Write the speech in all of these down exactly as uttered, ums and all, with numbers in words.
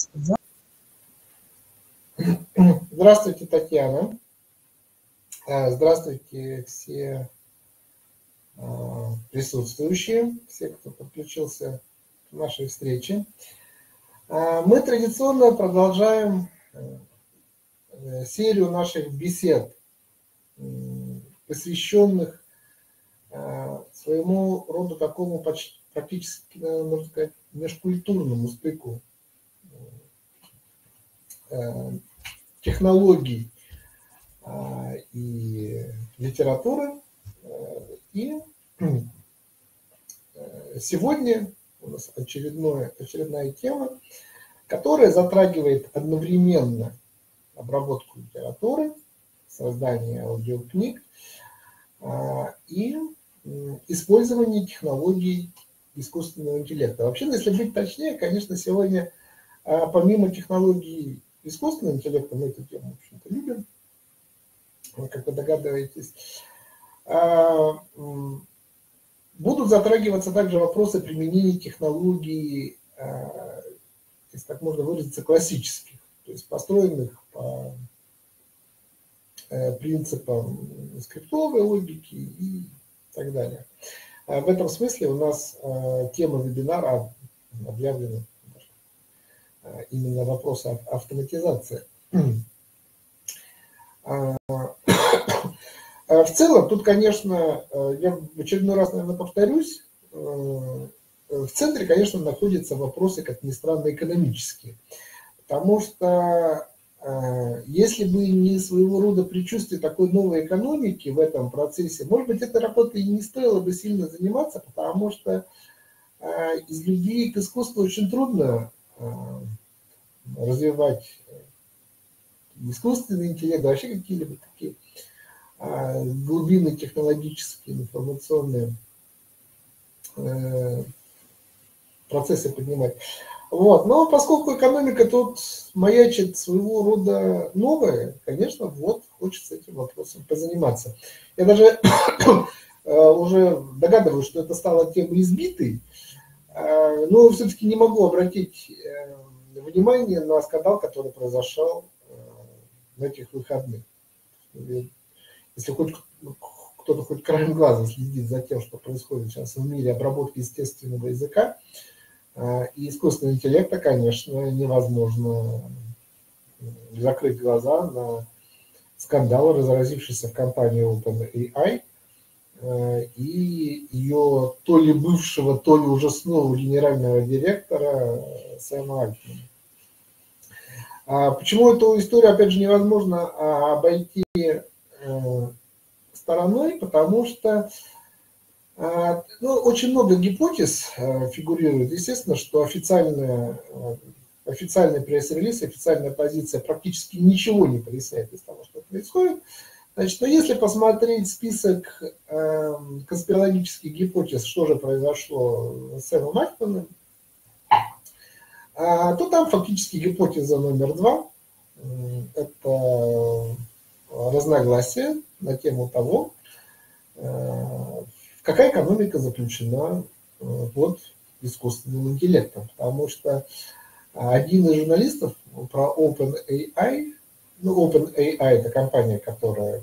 Здравствуйте, Татьяна. Здравствуйте, все присутствующие, все, кто подключился к нашей встрече. Мы традиционно продолжаем серию наших бесед, посвященных своему роду такому практически, можно сказать, межкультурному стыку технологий и литературы. И сегодня у нас очередная, очередная тема, которая затрагивает одновременно обработку литературы, создание аудиокниг и использование технологий искусственного интеллекта. Вообще, если быть точнее, конечно, сегодня помимо технологий искусственного интеллекта, мы эту тему, в общем-то, любим, как вы догадываетесь, будут затрагиваться также вопросы применения технологий, если так можно выразиться, классических, то есть построенных по принципам скриптовой логики и так далее. В этом смысле у нас тема вебинара объявлена именно вопрос автоматизации. В целом, тут, конечно, я в очередной раз, наверное, повторюсь, в центре, конечно, находятся вопросы, как ни странно, экономические. Потому что если бы не своего рода предчувствие такой новой экономики в этом процессе, может быть, этой работой и не стоило бы сильно заниматься, потому что из людей к искусству очень трудно развивать искусственный интеллект, вообще какие-либо такие глубины технологические, информационные процессы поднимать. Вот. Но поскольку экономика тут маячит своего рода новая, конечно, вот хочется этим вопросом позаниматься. Я даже уже догадываюсь, что это стало темой избитой, но все-таки не могу обратить внимание на скандал, который произошел на этих выходных. Если хоть кто-то хоть краем глаза следит за тем, что происходит сейчас в мире обработки естественного языка и искусственного интеллекта, конечно, невозможно закрыть глаза на скандал, разразившийся в компании OpenAI и ее то ли бывшего, то ли ужасного генерального директора Сэма Альтмана. Почему эту историю, опять же, невозможно обойти стороной? Потому что ну, очень много гипотез фигурирует. Естественно, что официальная, официальный пресс-релиз, официальная позиция практически ничего не проясняет из того, что происходит. Значит, но если посмотреть список конспирологических гипотез, что же произошло с Сэмом Альтманом, то там фактически гипотеза номер два – это разногласие на тему того, какая экономика заключена под искусственным интеллектом. Потому что один из журналистов про OpenAI, ну, OpenAI – это компания, которая,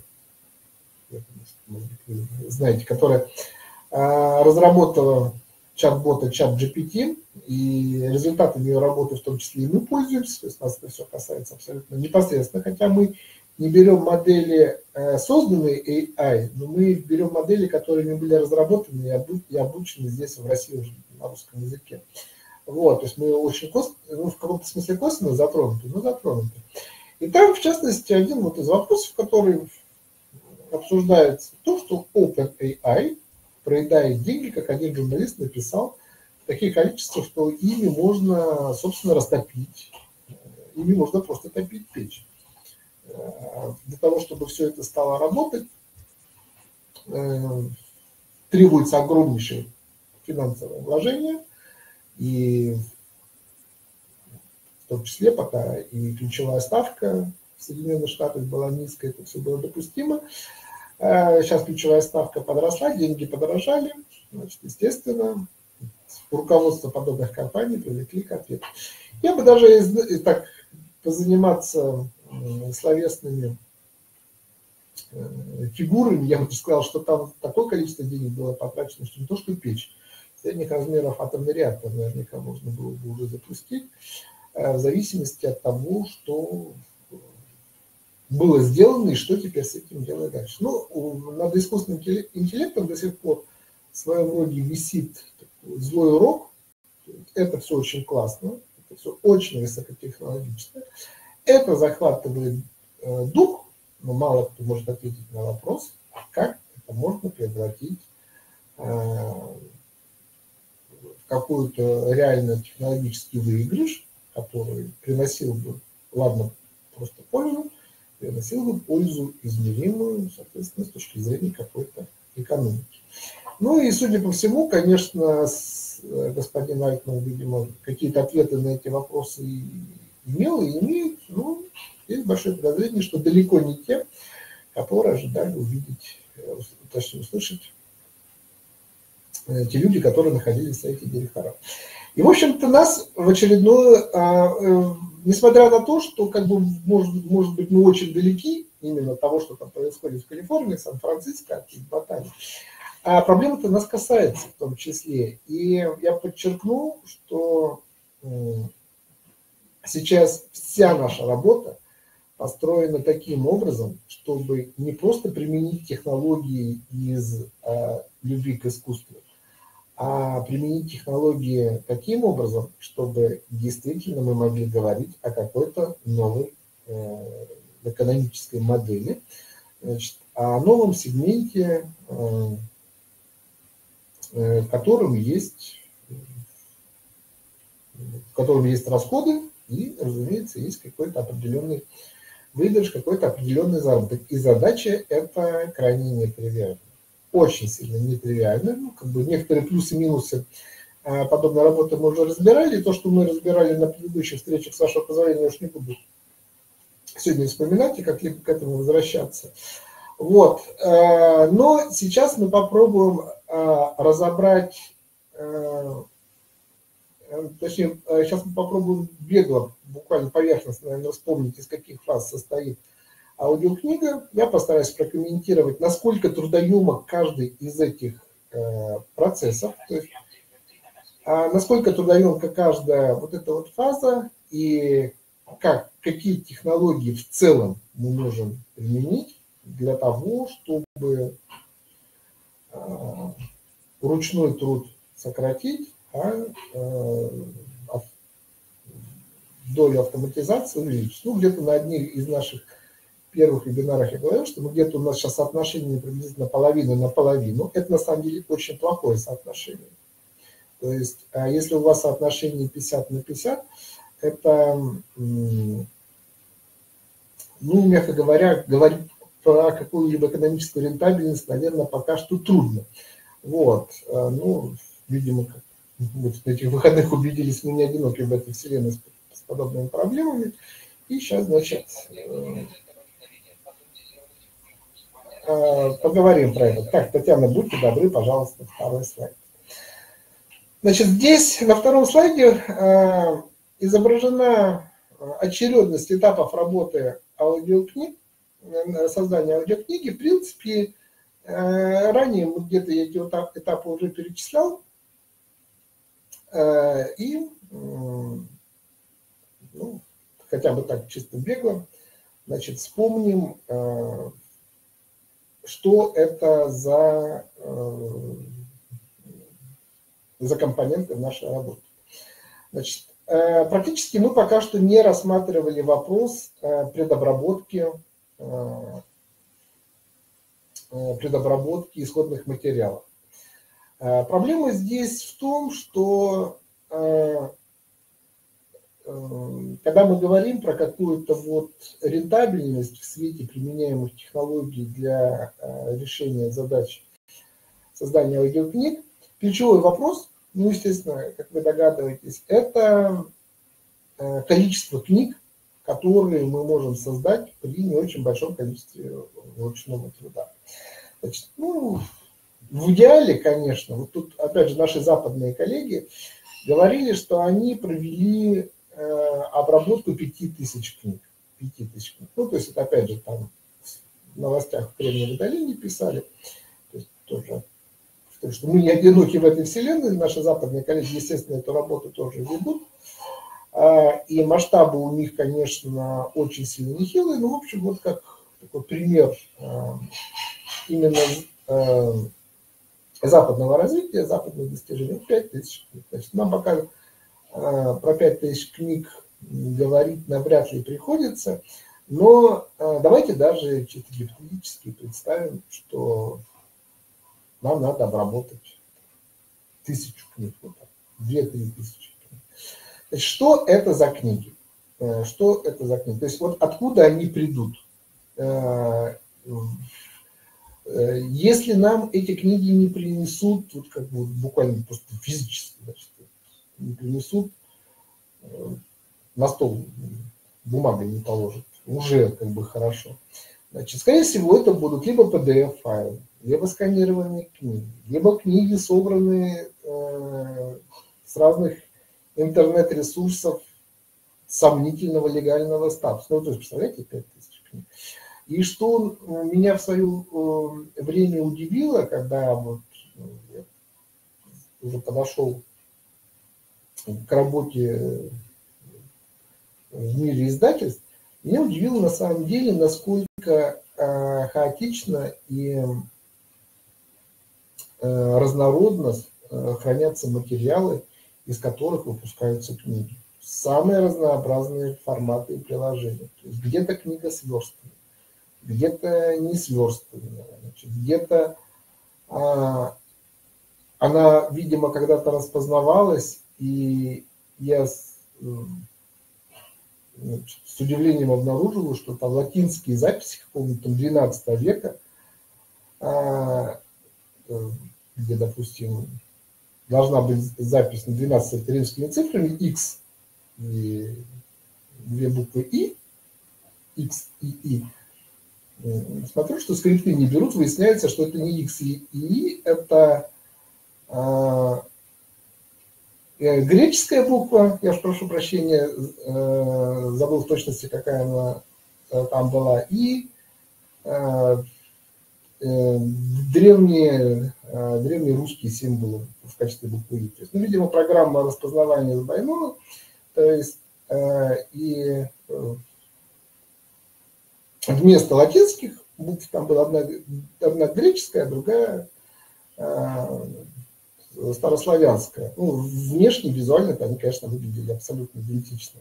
знаете, которая разработала чат-бота ChatGPT, и результатами ее работы в том числе и мы пользуемся, то есть нас это все касается абсолютно непосредственно, хотя мы не берем модели, созданные эй ай, но мы берем модели, которые были разработаны и обучены здесь, в России, уже на русском языке. Вот, то есть мы очень кос... ну, в каком-то смысле косвенно затронуты, но затронуты. И там, в частности, один вот из вопросов, который обсуждается, то, что OpenAI проедает деньги, как один журналист написал, в таких количествах, что ими можно, собственно, растопить, ими можно просто топить печь. Для того, чтобы все это стало работать, требуется огромнейшее финансовое вложение, и в том числе пока и ключевая ставка в Соединенных Штатах была низкая, это все было допустимо. Сейчас ключевая ставка подросла, деньги подорожали, значит, естественно, руководство подобных компаний привлекли к ответу. Я бы даже из, так позаниматься словесными фигурами, я бы сказал, что там такое количество денег было потрачено, что не то, что печь. Средних размеров атомный реактор наверняка можно было бы уже запустить, в зависимости от того, что было сделано и что теперь с этим делать дальше. Ну, над искусственным интеллектом до сих пор в своем роде висит злой урок. Это все очень классно, это все очень высокотехнологично. Это захватывает э, дух, но мало кто может ответить на вопрос, как это можно превратить э, в какой-то реально технологический выигрыш, который приносил бы, ладно, просто пользу, приносил бы пользу измеримую, соответственно, с точки зрения какой-то экономики. Ну и, судя по всему, конечно, господин Альтман, видимо, какие-то ответы на эти вопросы имел и имеет, но есть большое подозрение, что далеко не те, которые ожидали увидеть, точнее услышать те люди, которые находились в совете директоров. И, в общем-то, нас в очередную, несмотря на то, что, как бы, может, может быть, мы очень далеки именно от того, что там происходит в Калифорнии, Сан-Франциско, в Ботане, а проблема-то нас касается в том числе. И я подчеркну, что сейчас вся наша работа построена таким образом, чтобы не просто применить технологии из э, любви к искусству, а применить технологии таким образом, чтобы действительно мы могли говорить о какой-то новой э, экономической модели, значит, о новом сегменте, э, э, в котором есть, в котором есть расходы и, разумеется, есть какой-то определенный выигрыш, какой-то определенный заработок. И задача эта крайне нетривиальна. Очень сильно нетривиальна. Ну, как бы некоторые плюсы и минусы а, подобной работы мы уже разбирали. И то, что мы разбирали на предыдущих встречах, с вашего позволения, я уж не буду сегодня вспоминать и как-либо к этому возвращаться. Вот. А, но сейчас мы попробуем а, разобрать, а, точнее, сейчас мы попробуем бегло, буквально поверхностно, наверное, вспомнить, из каких фаз состоит аудиокнига. Я постараюсь прокомментировать, насколько трудоемок каждый из этих э, процессов, то есть, а насколько трудоемка каждая вот эта вот фаза и как, какие технологии в целом мы можем применить для того, чтобы э, ручной труд сократить, а э, долю автоматизации увеличить. Ну, где-то на одних из наших первых вебинарах я говорил, что ну, где-то у нас сейчас соотношение приблизительно половина на половину. Это на самом деле очень плохое соотношение. То есть, если у вас соотношение пятьдесят на пятьдесят, это, ну, мягко говоря, говорить про какую-либо экономическую рентабельность, наверное, пока что трудно. Вот. Ну, видимо, как вот на этих выходных убедились, мы не одиноки в этой вселенной с подобными проблемами. И сейчас, значит, поговорим про это. Так, Татьяна, будьте добры, пожалуйста, второй слайд. Значит, здесь на втором слайде изображена очередность этапов работы аудиокниг, создания аудиокниги. В принципе, ранее мы где-то эти этапы уже перечислял. И, ну, хотя бы так чисто бегло, значит, вспомним, что это за, за компоненты в нашей работе. Значит, практически мы пока что не рассматривали вопрос предобработки, предобработки исходных материалов. Проблема здесь в том, что когда мы говорим про какую-то вот рентабельность в свете применяемых технологий для решения задач создания аудиокниг, ключевой вопрос, ну, естественно, как вы догадываетесь, это количество книг, которые мы можем создать при не очень большом количестве ручного труда. Значит, ну, в идеале, конечно, вот тут, опять же, наши западные коллеги говорили, что они провели э, обработку пяти тысяч книг. пяти тысяч книг. Ну, то есть, это, опять же, там в новостях в Кремниевой долине писали. То есть, тоже, что мы не одиноки в этой вселенной, наши западные коллеги, естественно, эту работу тоже ведут. И масштабы у них, конечно, очень сильно нехилые, но, в общем, вот как такой пример именно западного развития, западных достижений, пять тысяч книг. Значит, нам пока про пять тысяч книг говорить навряд ли приходится, но давайте даже чисто гипотетически представим, что нам надо обработать тысячу книг, вот две-три тысячи книг. Значит, что это за книги? Что это за книги? То есть вот откуда они придут? Если нам эти книги не принесут, вот как бы буквально просто физически, значит, не принесут, на стол бумагой не положат, уже как бы хорошо. Значит, скорее всего, это будут либо пи ди эф-файлы, либо сканированные книги, либо книги, собранные э, с разных интернет-ресурсов сомнительного легального статуса. Ну, то есть, представляете, пять тысяч книг. И что меня в свое э, время удивило, когда вот, я уже подошел к работе в мире издательств, меня удивило на самом деле, насколько э, хаотично и э, разнородно э, хранятся материалы, из которых выпускаются книги. Самые разнообразные форматы и приложения. То есть где-то книга сверстана, где-то не сверстанная, где-то а, она, видимо, когда-то распознавалась, и я с, значит, с удивлением обнаружил, что там латинские записи какого-то двенадцатого века, а, где, допустим, должна быть запись на двенадцать римскими цифрами X и две буквы И, X и И. Смотрю, что скрипты не берут, выясняется, что это не X и И, это а, греческая буква, я уж прошу прощения, а, забыл в точности, какая она а, там была, и а, а, древние, а, древние русские символы в качестве буквы И. То есть, ну, видимо, программа распознавания двойного, то есть а, и вместо латинских букв там была одна, одна греческая, другая э, старославянская. Ну, внешне, визуально они, конечно, выглядели абсолютно идентично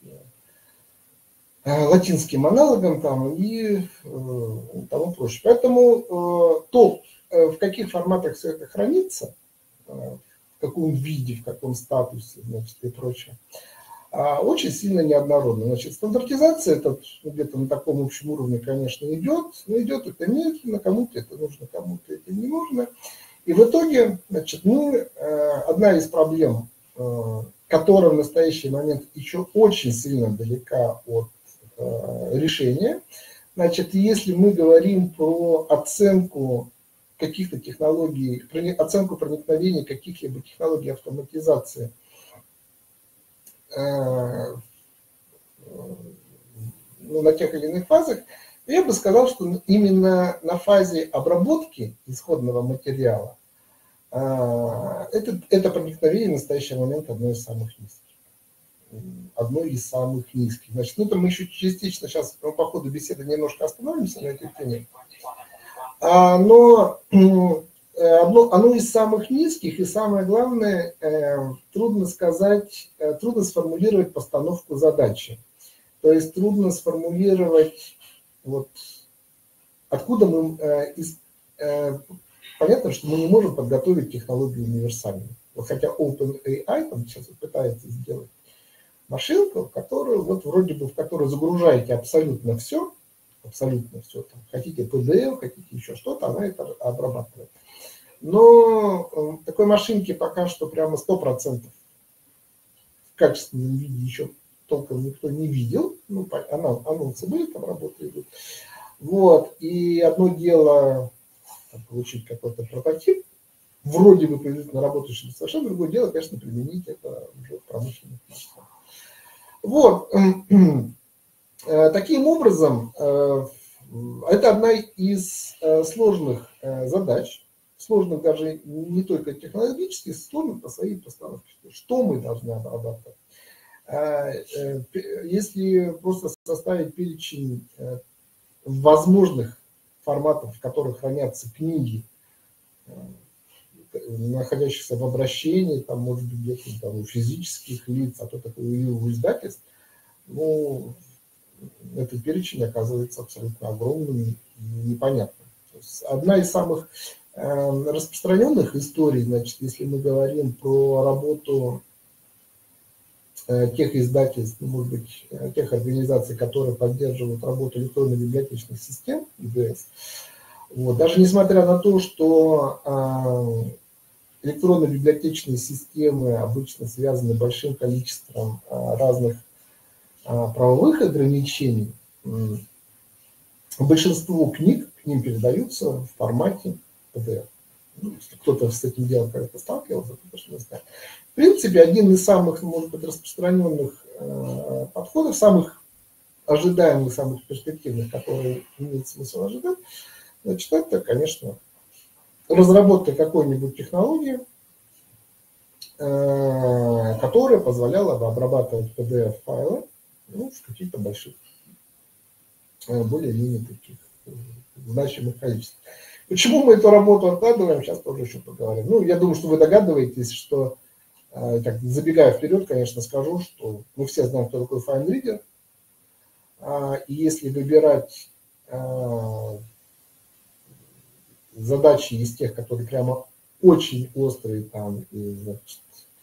э, латинским аналогам там и э, тому прочее. Поэтому э, то, э, в каких форматах все это хранится, э, в каком виде, в каком статусе, значит, и прочее, очень сильно неоднородно. Значит, стандартизация это где-то на таком общем уровне, конечно, идет, но идет это медленно, кому-то это нужно, кому-то это не нужно. И в итоге, значит, мы, одна из проблем, которая в настоящий момент еще очень сильно далека от решения, значит, если мы говорим про оценку каких-то технологий, оценку проникновения каких-либо технологий автоматизации, ну, на тех или иных фазах, я бы сказал, что именно на фазе обработки исходного материала это, это проникновение в настоящий момент одно из самых низких. Одно из самых низких. Значит, ну, там мы еще частично сейчас по ходу беседы немножко остановимся на этой теме. Но Одно, оно из самых низких, и самое главное, э, трудно сказать, э, трудно сформулировать постановку задачи. То есть трудно сформулировать, вот, откуда мы, э, из, э, понятно, что мы не можем подготовить технологию универсальную. Вот хотя OpenAI там сейчас пытается сделать машинку, которую, вот вроде бы, в которую загружаете абсолютно все, абсолютно все, там, хотите пи ди эф, хотите еще что-то, она это обрабатывает. Но такой машинки пока что прямо сто процентов в качественном виде еще толком никто не видел. Ну, анонсы были, там работы идут. Вот. И одно дело там, получить какой-то прототип, вроде бы приблизительно работающий, совершенно другое дело, конечно, применить это уже в промышленных масштабах. Вот. Таким образом, это одна из сложных задач, сложных даже не только технологически, сложных по своей постановке. Что мы должны обрабатывать? Если просто составить перечень возможных форматов, в которых хранятся книги, находящихся в обращении, там, может быть, где-то там, у физических лиц, а то такое у издательств, ну, этот перечень оказывается абсолютно огромным и непонятным. То есть одна из самых э, распространенных историй, значит, если мы говорим про работу э, тех издательств, ну, может быть, э, тех организаций, которые поддерживают работу электронно-библиотечных систем, и бэ эс, вот, даже несмотря на то, что э, электронно-библиотечные системы обычно связаны большим количеством э, разных правовых ограничений, большинство книг к ним передаются в формате пэ дэ эф. Ну, если кто-то с этим делом когда-то сталкивался, то точно не знает. В принципе, один из самых, может быть, распространенных э, подходов, самых ожидаемых, самых перспективных, которые имеет смысл ожидать, значит, это, конечно, разработка какой-нибудь технологии, э, которая позволяла бы обрабатывать пэ дэ эф-файлы, ну, в каких-то больших, более-менее таких значимых количествах. Почему мы эту работу откладываем, сейчас тоже еще поговорим. Ну, я думаю, что вы догадываетесь, что, так, забегая вперед, конечно, скажу, что мы все знаем, кто такой FineReader. И если выбирать задачи из тех, которые прямо очень острые, там, и, значит,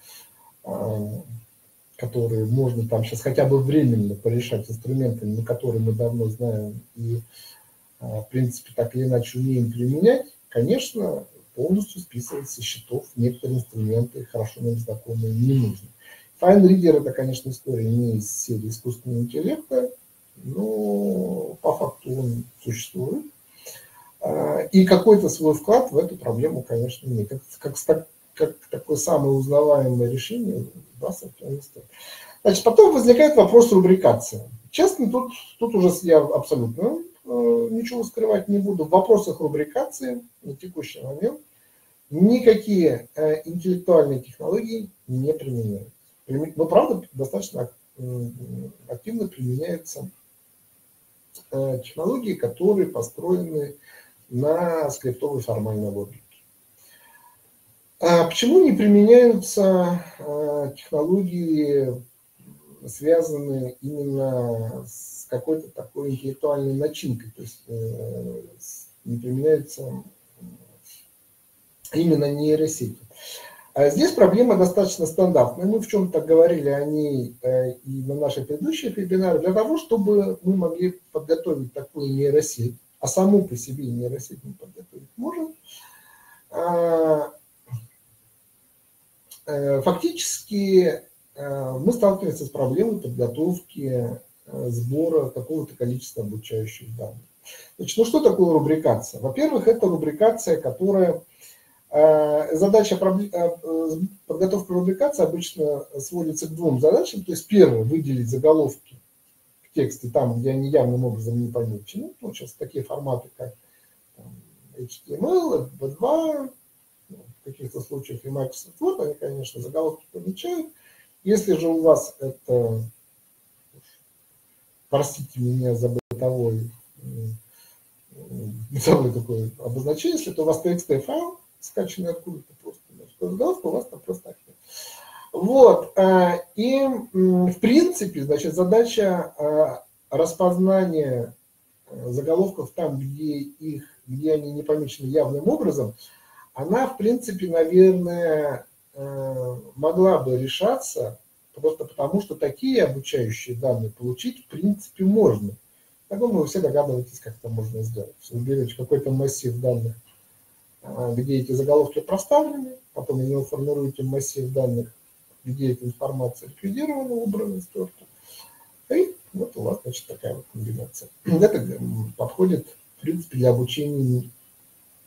которые можно там сейчас хотя бы временно порешать инструментами, на которые мы давно знаем и, в принципе, так или иначе умеем применять, конечно, полностью списывать со счетов некоторые инструменты, хорошо нам знакомые, не нужно. FineReader — это, конечно, история не из серии искусственного интеллекта, но по факту он существует. И какой-то свой вклад в эту проблему, конечно, имеет. Как, как, как такое самое узнаваемое решение, да, совершенно стоит. Значит, потом возникает вопрос рубрикации. Честно, тут, тут уже я абсолютно э, ничего скрывать не буду. В вопросах рубрикации на текущий момент никакие э, интеллектуальные технологии не применяются. Но, правда, достаточно э, активно применяются э, технологии, которые построены на скриптовой формальной логике. А почему не применяются а, технологии, связанные именно с какой-то такой интеллектуальной начинкой, то есть э, не применяются именно нейросети? А здесь проблема достаточно стандартная. Мы в чем-то говорили о ней э, и на наших предыдущих вебинарах. Для того, чтобы мы могли подготовить такую нейросеть, а саму по себе нейросеть мы подготовить можем, а, фактически мы сталкиваемся с проблемой подготовки сбора какого-то количества обучающих данных. Значит, ну что такое рубрикация? Во-первых, это рубрикация, которая... Задача подготовки рубрикации обычно сводится к двум задачам. То есть первое — выделить заголовки в тексте там, где они явным образом не помечены. Ну, сейчас такие форматы, как эйч ти эм эл, би два, в каких-то случаях и Microsoft Word, они, конечно, заголовки помечают. Если же у вас это, простите меня за бытовой, бытовое такое обозначение, если это у вас ти экс ти файл, скачанный откуда-то просто, то заголовка у вас там просто нет. Вот, и в принципе, значит, задача распознания заголовков там, где их, где они не помечены явным образом, она, в принципе, наверное, могла бы решаться просто потому, что такие обучающие данные получить, в принципе, можно. Я думаю, вы все догадываетесь, как это можно сделать. Вы берете какой-то массив данных, где эти заголовки проставлены, потом из него формируете массив данных, где эта информация ликвидирована, убрана, стерта. И вот у вас, значит, такая вот комбинация. Это подходит, в принципе, для обучения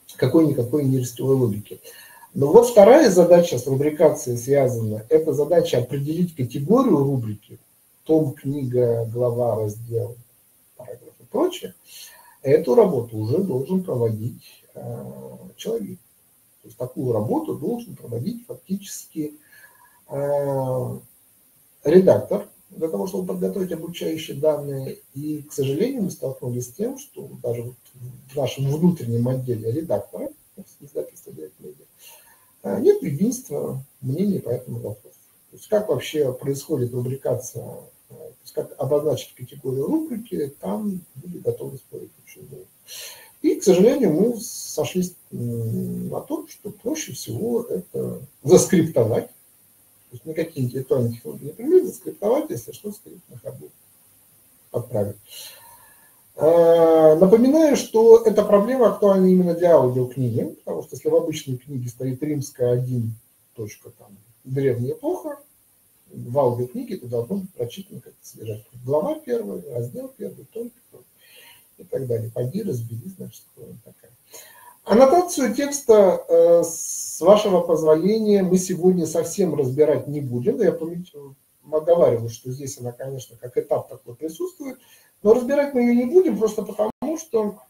какой-никакой нерестевой логики. Но вот вторая задача с рубрикацией связана, это задача определить категорию рубрики, том, книга, глава, раздел, параграф и прочее. Эту работу уже должен проводить э, человек. То есть такую работу должен проводить фактически э, редактор, для того, чтобы подготовить обучающие данные. И, к сожалению, мы столкнулись с тем, что даже вот в нашем внутреннем отделе редактора, издательства «Диалект Медиа», нет единства мнений по этому вопросу. То есть как вообще происходит рубрикация, то есть как обозначить категорию рубрики, там люди готовы спорить очень долго. И, к сожалению, мы сошлись на том, что проще всего это заскриптовать. То есть никакие интеллектуальные технологии не применить, заскриптовать, если что, скрипт на ходу отправить. Напоминаю, что эта проблема актуальна именно для аудиокниги, потому что если в обычной книге стоит римская один, точка, там, древняя эпоха, в аудиокниге это должно быть прочитано как-то содержать. Глава первая, раздел первый, том первый и так далее. Пойди разбери, значит, кто она такая. Аннотацию текста, э, с вашего позволения, мы сегодня совсем разбирать не будем. Я оговариваю, что здесь она, конечно, как этап такой присутствует. Но разбирать мы ее не будем, просто потому, что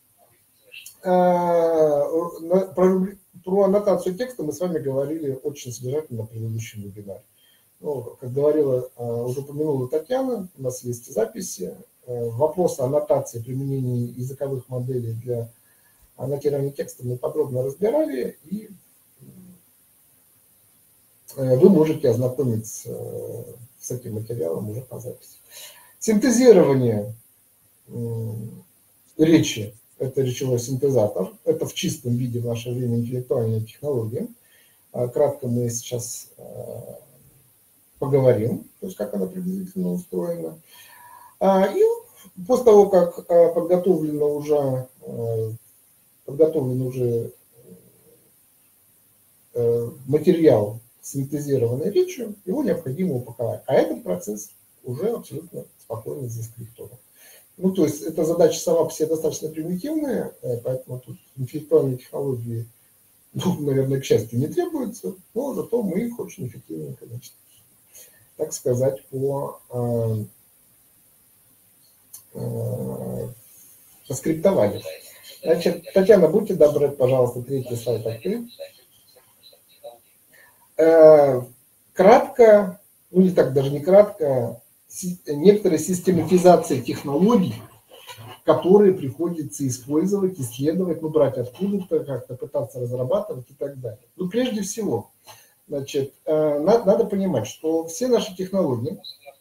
э, про, про аннотацию текста мы с вами говорили очень содержательно на предыдущем вебинаре. Ну, как говорила, э, уже упомянула Татьяна, у нас есть записи. Э, вопросы аннотации, применения языковых моделей для аннотирования текста мы подробно разбирали, и э, вы можете ознакомиться э, с этим материалом уже по записи. Синтезирование речи – это речевой синтезатор. Это в чистом виде в наше время интеллектуальная технология. Кратко мы сейчас поговорим, то есть как она приблизительно устроена. И после того, как подготовлено уже, подготовлен уже материал с синтезированной речью, его необходимо упаковать. А этот процесс уже абсолютно спокойно заскриптован. Ну, то есть, эта задача сама по себе достаточно примитивная, поэтому тут интеллектуальные технологии, ну, наверное, к счастью, не требуются, но зато мы их очень эффективно, конечно, так сказать, по э, э, поскриптовали. Значит, Татьяна, будьте добры, пожалуйста, третий слайд открыть. Э, кратко, ну не так, даже не кратко, некоторые систематизации технологий, которые приходится использовать, исследовать, ну, брать откуда-то, как-то пытаться разрабатывать и так далее. Ну, прежде всего, значит, э, надо, надо понимать, что все наши технологии,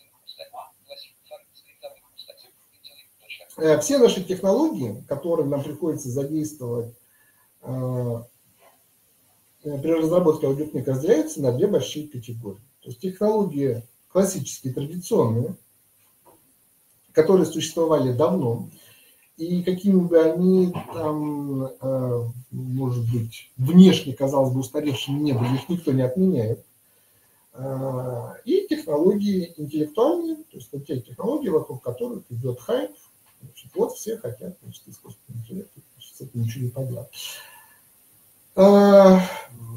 э, все наши технологии, которые нам приходится задействовать э, при разработке аудиокниг, разделяются на две большие категории. То есть технологии классические, традиционные, которые существовали давно, и какими бы они там, э, может быть, внешне, казалось бы, устаревшими не были, их никто не отменяет. Э, и технологии интеллектуальные, то есть те технологии, вокруг которых идет хайп. Значит, вот все хотят, значит, искусственный интеллект, с этим ничего не поделать. Э,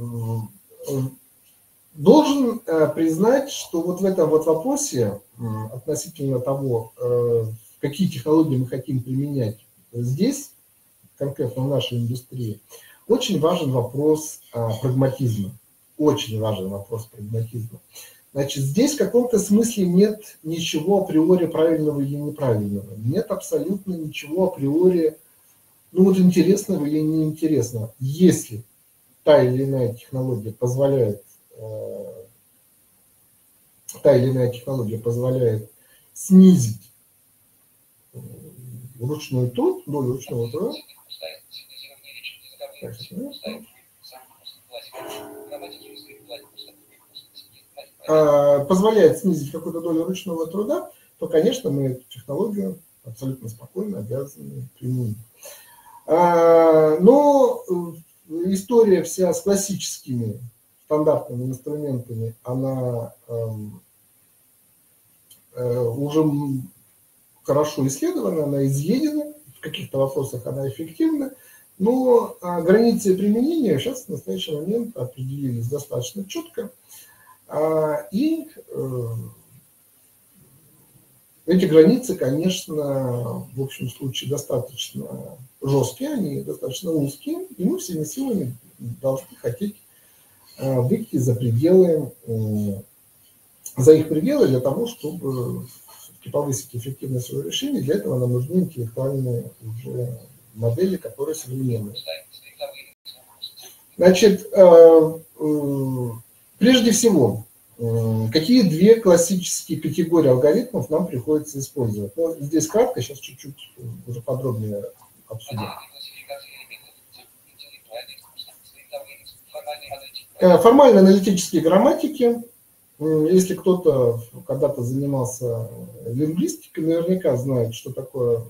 должен э, признать, что вот в этом вот вопросе э, относительно того, э, какие технологии мы хотим применять здесь, конкретно в нашей индустрии, очень важен вопрос а, прагматизма. Очень важен вопрос прагматизма. Значит, здесь в каком-то смысле нет ничего априори правильного или неправильного. Нет абсолютно ничего априори, ну вот интересного или неинтересного. Если та или иная технология позволяет, э, та или иная технология позволяет снизить ручной труд, долю ручного труда, позволяет снизить какую-то долю ручного труда, то, конечно, мы эту технологию абсолютно спокойно обязаны применить. Но история вся с классическими стандартными инструментами, она уже хорошо исследована, она изъедена, в каких-то вопросах она эффективна, Но а, границы применения сейчас в настоящий момент определились достаточно четко. А, и э, эти границы, конечно, в общем случае достаточно жесткие, они достаточно узкие, и мы всеми силами должны хотеть э, выйти за пределы, э, за их пределы для того, чтобы повысить эффективность своего решения. Для этого нам нужны интеллектуальные уже модели, которые современные. Значит, э, э, прежде всего, какие две классические категории алгоритмов нам приходится использовать? Ну, здесь кратко, сейчас чуть-чуть уже подробнее обсудим. Формально-аналитические грамматики. Если кто-то когда-то занимался лингвистикой, наверняка знает, что такое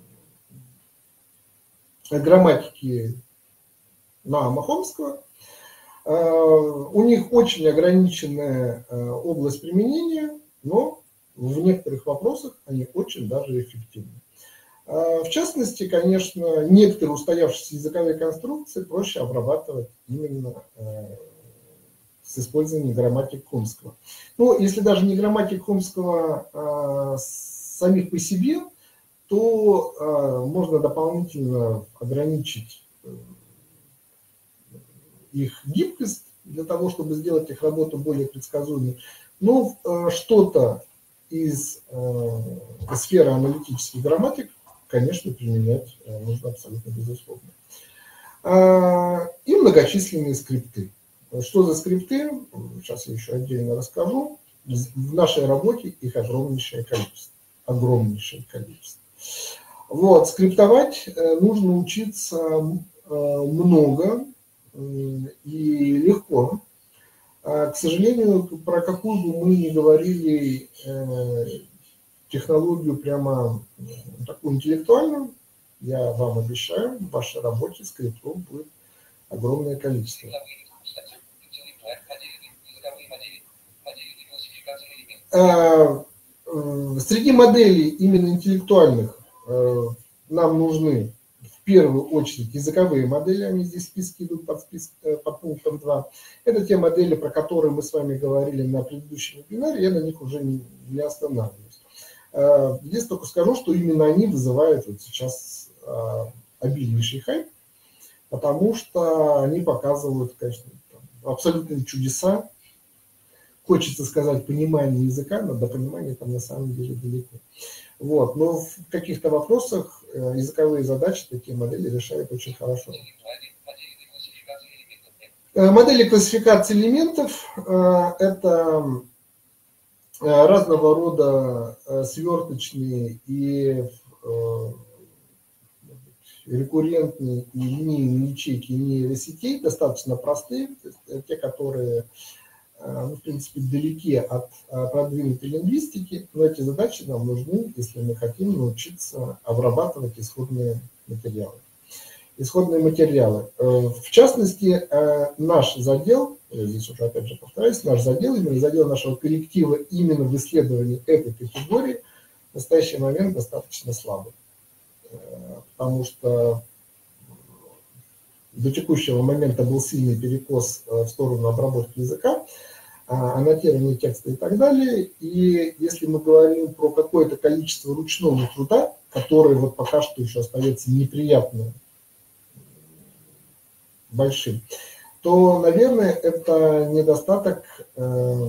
грамматики Наама Хомского. У них очень ограниченная область применения, но в некоторых вопросах они очень даже эффективны. В частности, конечно, некоторые устоявшиеся языковые конструкции проще обрабатывать именно с использованием грамматик Хомского. Ну, если даже не грамматик Хомского а, самих по себе, то а, можно дополнительно ограничить их гибкость для того, чтобы сделать их работу более предсказуемой. Но а, что-то из а, сферы аналитических грамматик, конечно, применять а, нужно абсолютно безусловно. А, и многочисленные скрипты. Что за скрипты? Сейчас я еще отдельно расскажу. В нашей работе их огромнейшее количество. Огромнейшее количество. Вот, скриптовать нужно учиться много и легко. К сожалению, про какую бы мы ни говорили технологию прямо такую интеллектуальную, я вам обещаю, в вашей работе скриптов будет огромное количество. Среди моделей именно интеллектуальных нам нужны в первую очередь языковые модели, они здесь в списке идут под, списк, под пунктом два. Это те модели, про которые мы с вами говорили на предыдущем вебинаре, я на них уже не, не останавливаюсь. Здесь только скажу, что именно они вызывают вот сейчас обильнейший хайп, потому что они показывают, конечно, абсолютные чудеса. Хочется сказать понимание языка, но до понимания там на самом деле далеко. Вот. Но в каких-то вопросах языковые задачи такие модели решают очень хорошо. Модели классификации элементов – это разного рода сверточные и рекуррентные и линейные ячейки нейросетей, достаточно простые, то есть те, которые, ну, в принципе, далеки от продвинутой лингвистики, но эти задачи нам нужны, если мы хотим научиться обрабатывать исходные материалы. Исходные материалы. В частности, наш задел, я здесь уже опять же повторяюсь, наш задел, именно задел нашего коллектива именно в исследовании этой категории в настоящий момент достаточно слабый. Потому что до текущего момента был сильный перекос в сторону обработки языка, аннотирования текста и так далее. И если мы говорим про какое-то количество ручного труда, которое вот пока что еще остается неприятно большим, то, наверное, это недостаток э,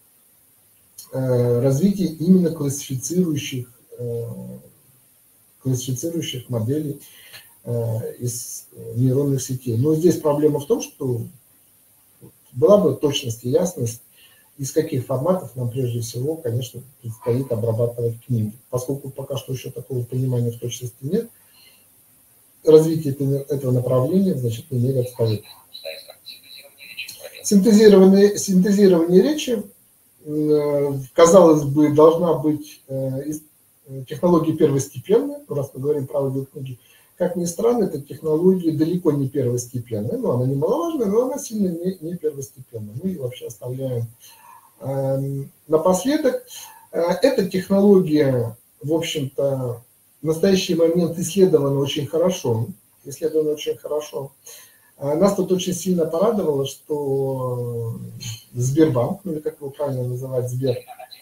э, развития именно классифицирующих, э, классифицирующих моделей э, из нейронных сетей. Но здесь проблема в том, что была бы точность и ясность, из каких форматов нам прежде всего, конечно, предстоит обрабатывать книги. Поскольку пока что еще такого понимания в точности нет, развитие этого направления в значительной мере отстает. Синтезирование, синтезирование речи, казалось бы, должна быть технология первостепенная, раз мы говорим про аудиокниги. Как ни странно, эта технология далеко не первостепенная, но она немаловажная, но она сильно не, не первостепенная. Мы ее вообще оставляем напоследок. Эта технология, в общем-то, в настоящий момент исследована очень хорошо. исследовано очень хорошо. Нас тут очень сильно порадовало, что Сбербанк, ну или как его правильно называть, Сбер,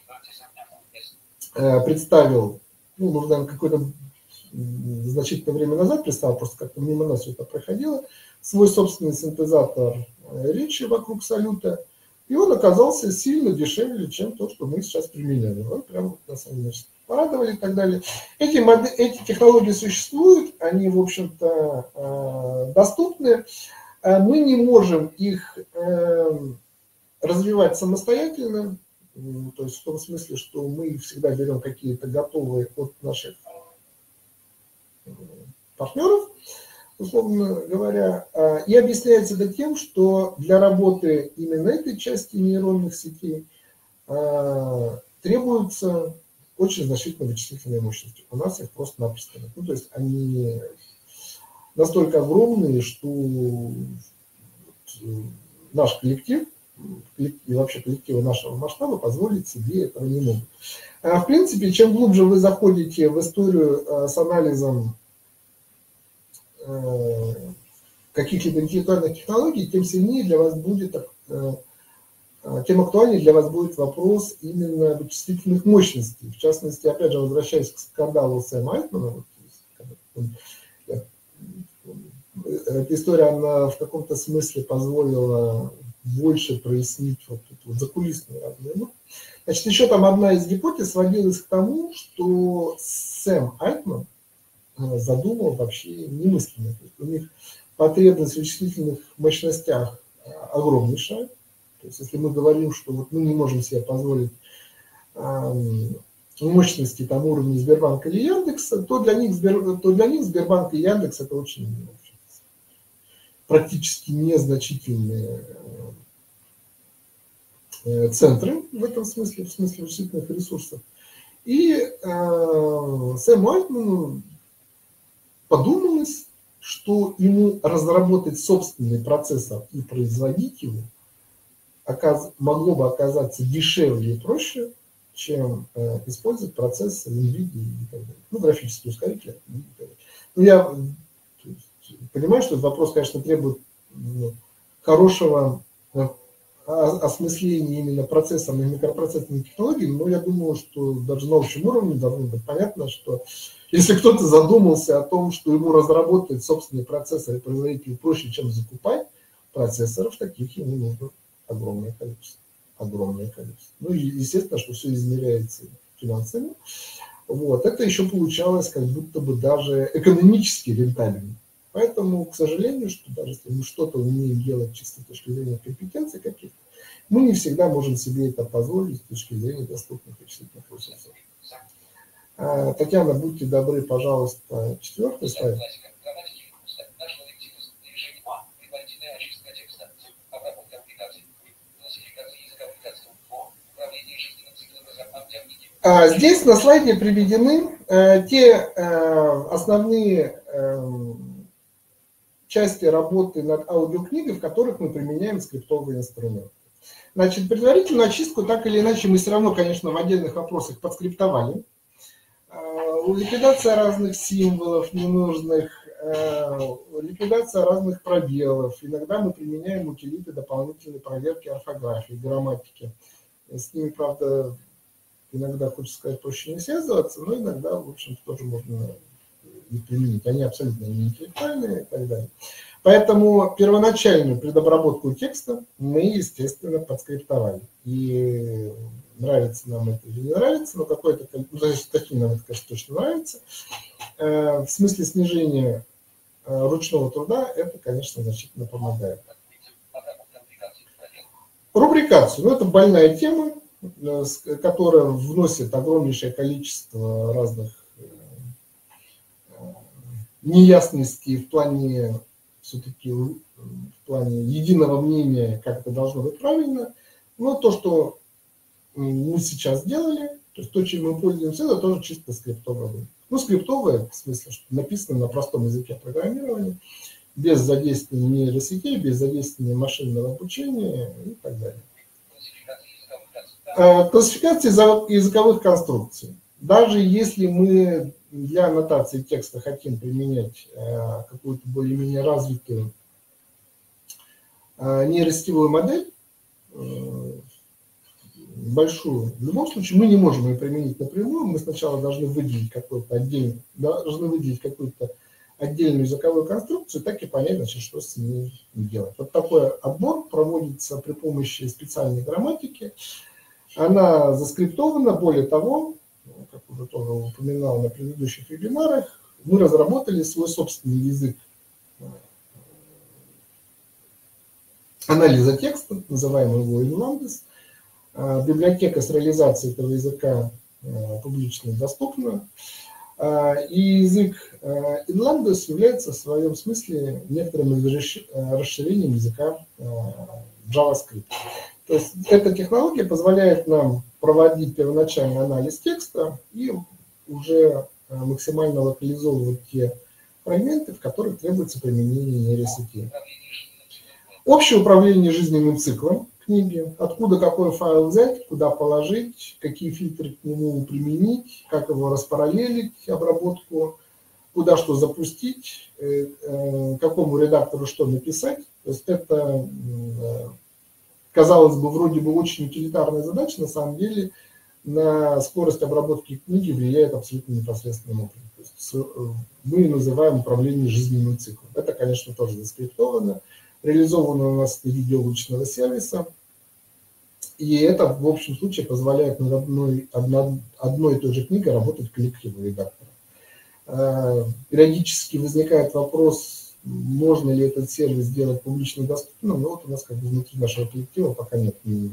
представил, ну, может, наверное, какое-то значительное время назад представил, просто как-то мимо нас все это проходило, свой собственный синтезатор речи вокруг салюта, и он оказался сильно дешевле, чем то, что мы сейчас применяли. Вот прям на самом деле порадовали и так далее. Эти, модели, эти технологии существуют, они, в общем-то, доступны. Мы не можем их развивать самостоятельно, то есть в том смысле, что мы всегда берем какие-то готовые от наших партнеров, условно говоря, и объясняется это тем, что для работы именно этой части нейронных сетей требуются очень значительные вычислительные мощности. У нас их просто-напросто нет. Ну, то есть они настолько огромные, что наш коллектив и вообще коллективы нашего масштаба позволить себе этого не могут. В принципе, чем глубже вы заходите в историю с анализом каких-либо интеллектуальных технологий, тем сильнее для вас будет, тем актуальнее для вас будет вопрос именно вычислительных мощностей. В частности, опять же, возвращаясь к скандалу Сэма Альтмана, вот, эта история, она в каком-то смысле позволила больше прояснить вот эту вот закулисную размеру. Значит, еще там одна из гипотез сводилась к тому, что Сэм Альтман задумал вообще немысленно. То есть у них потребность в вычислительных мощностях огромнейшая. То есть если мы говорим, что вот мы не можем себе позволить мощности там уровня Сбербанка или Яндекса, то для них, Сбер, то для них Сбербанк и Яндекс это очень практически незначительные центры в этом смысле, в смысле вычислительных ресурсов. И э, Сэму Альтману подумалось, что ему разработать собственный процессор и производить его оказ, могло бы оказаться дешевле и проще, чем э, использовать процессор NVIDIA и так далее. Ну, графический ускоритель. Ну, я понимаю, что этот вопрос, конечно, требует ну, хорошего э, осмысления именно процессорных и микропроцессорных технологий, но я думаю, что даже на общем уровне должно быть понятно, что если кто-то задумался о том, что ему разработать собственный процессор и производить его проще, чем закупать процессоров, таких ему нужно огромное количество. Огромное количество. Ну и естественно, что все измеряется финансами. Вот. Это еще получалось как будто бы даже экономически рентабельно. Поэтому, к сожалению, что даже если мы что-то умеем делать чисто с точки зрения компетенций каких-то, мы не всегда можем себе это позволить с точки зрения доступных вычислительных ресурсов. А, Татьяна, будьте добры, пожалуйста, четвертый слайд. А, здесь на слайде приведены а, те а, основные а, части работы над аудиокнигой, в которых мы применяем скриптовые инструменты. Значит, предварительную очистку так или иначе мы все равно, конечно, в отдельных вопросах подскриптовали. Ликвидация разных символов ненужных, ликвидация разных пробелов. Иногда мы применяем утилиты дополнительной проверки орфографии, грамматики. С ними, правда, иногда, хочется сказать, проще не связываться, но иногда, в общем-то, тоже можно их применить. Они абсолютно не интеллектуальные и так далее. Поэтому первоначальную предобработку текста мы, естественно, подскриптовали. И нравится нам это или не нравится, но какое-то, ну, такие нам это, конечно, точно нравится. В смысле снижения ручного труда это, конечно, значительно помогает. Рубрикацию. Ну, это больная тема, которая вносит огромнейшее количество разных неясностей в плане все-таки в плане единого мнения, как это должно быть правильно. Но то, что мы сейчас делали, то есть то, чем мы пользуемся, это тоже чисто скриптовое. Ну, скриптовое, в смысле, что написано на простом языке программирования, без задействования нейросетей, без задействования машинного обучения и так далее. Классификация языковых конструкций. Даже если мы для аннотации текста хотим применять какую-то более-менее развитую нейросетевую модель, большую, в любом случае мы не можем ее применить напрямую, мы сначала должны выделить какой-то отдельный, должны выделить какую-то отдельную языковую конструкцию, так и понять, значит, что с ней делать. Вот такой отбор проводится при помощи специальной грамматики. Она заскриптована, более того, как уже тоже упоминал на предыдущих вебинарах, мы разработали свой собственный язык анализа текста, называемый его Inlandis. Библиотека с реализацией этого языка публично доступна. И язык Inlandis является в своем смысле некоторым расширением языка JavaScript. То есть эта технология позволяет нам проводить первоначальный анализ текста и уже максимально локализовывать те фрагменты, в которых требуется применение нейросети. Общее управление жизненным циклом книги, откуда какой файл взять, куда положить, какие фильтры к нему применить, как его распараллелить, обработку, куда что запустить, какому редактору что написать. То есть это, казалось бы, вроде бы очень утилитарная задача, на самом деле на скорость обработки книги влияет абсолютно непосредственным образом. То есть мы называем управление жизненным циклом. Это, конечно, тоже заскриптовано, реализовано у нас в виде облачного сервиса. И это, в общем случае, позволяет над одной, одной, одной и той же книгой работать коллективу редактора. Периодически возникает вопрос, можно ли этот сервис сделать публично доступным, но вот у нас как бы внутри нашего коллектива пока нет мнения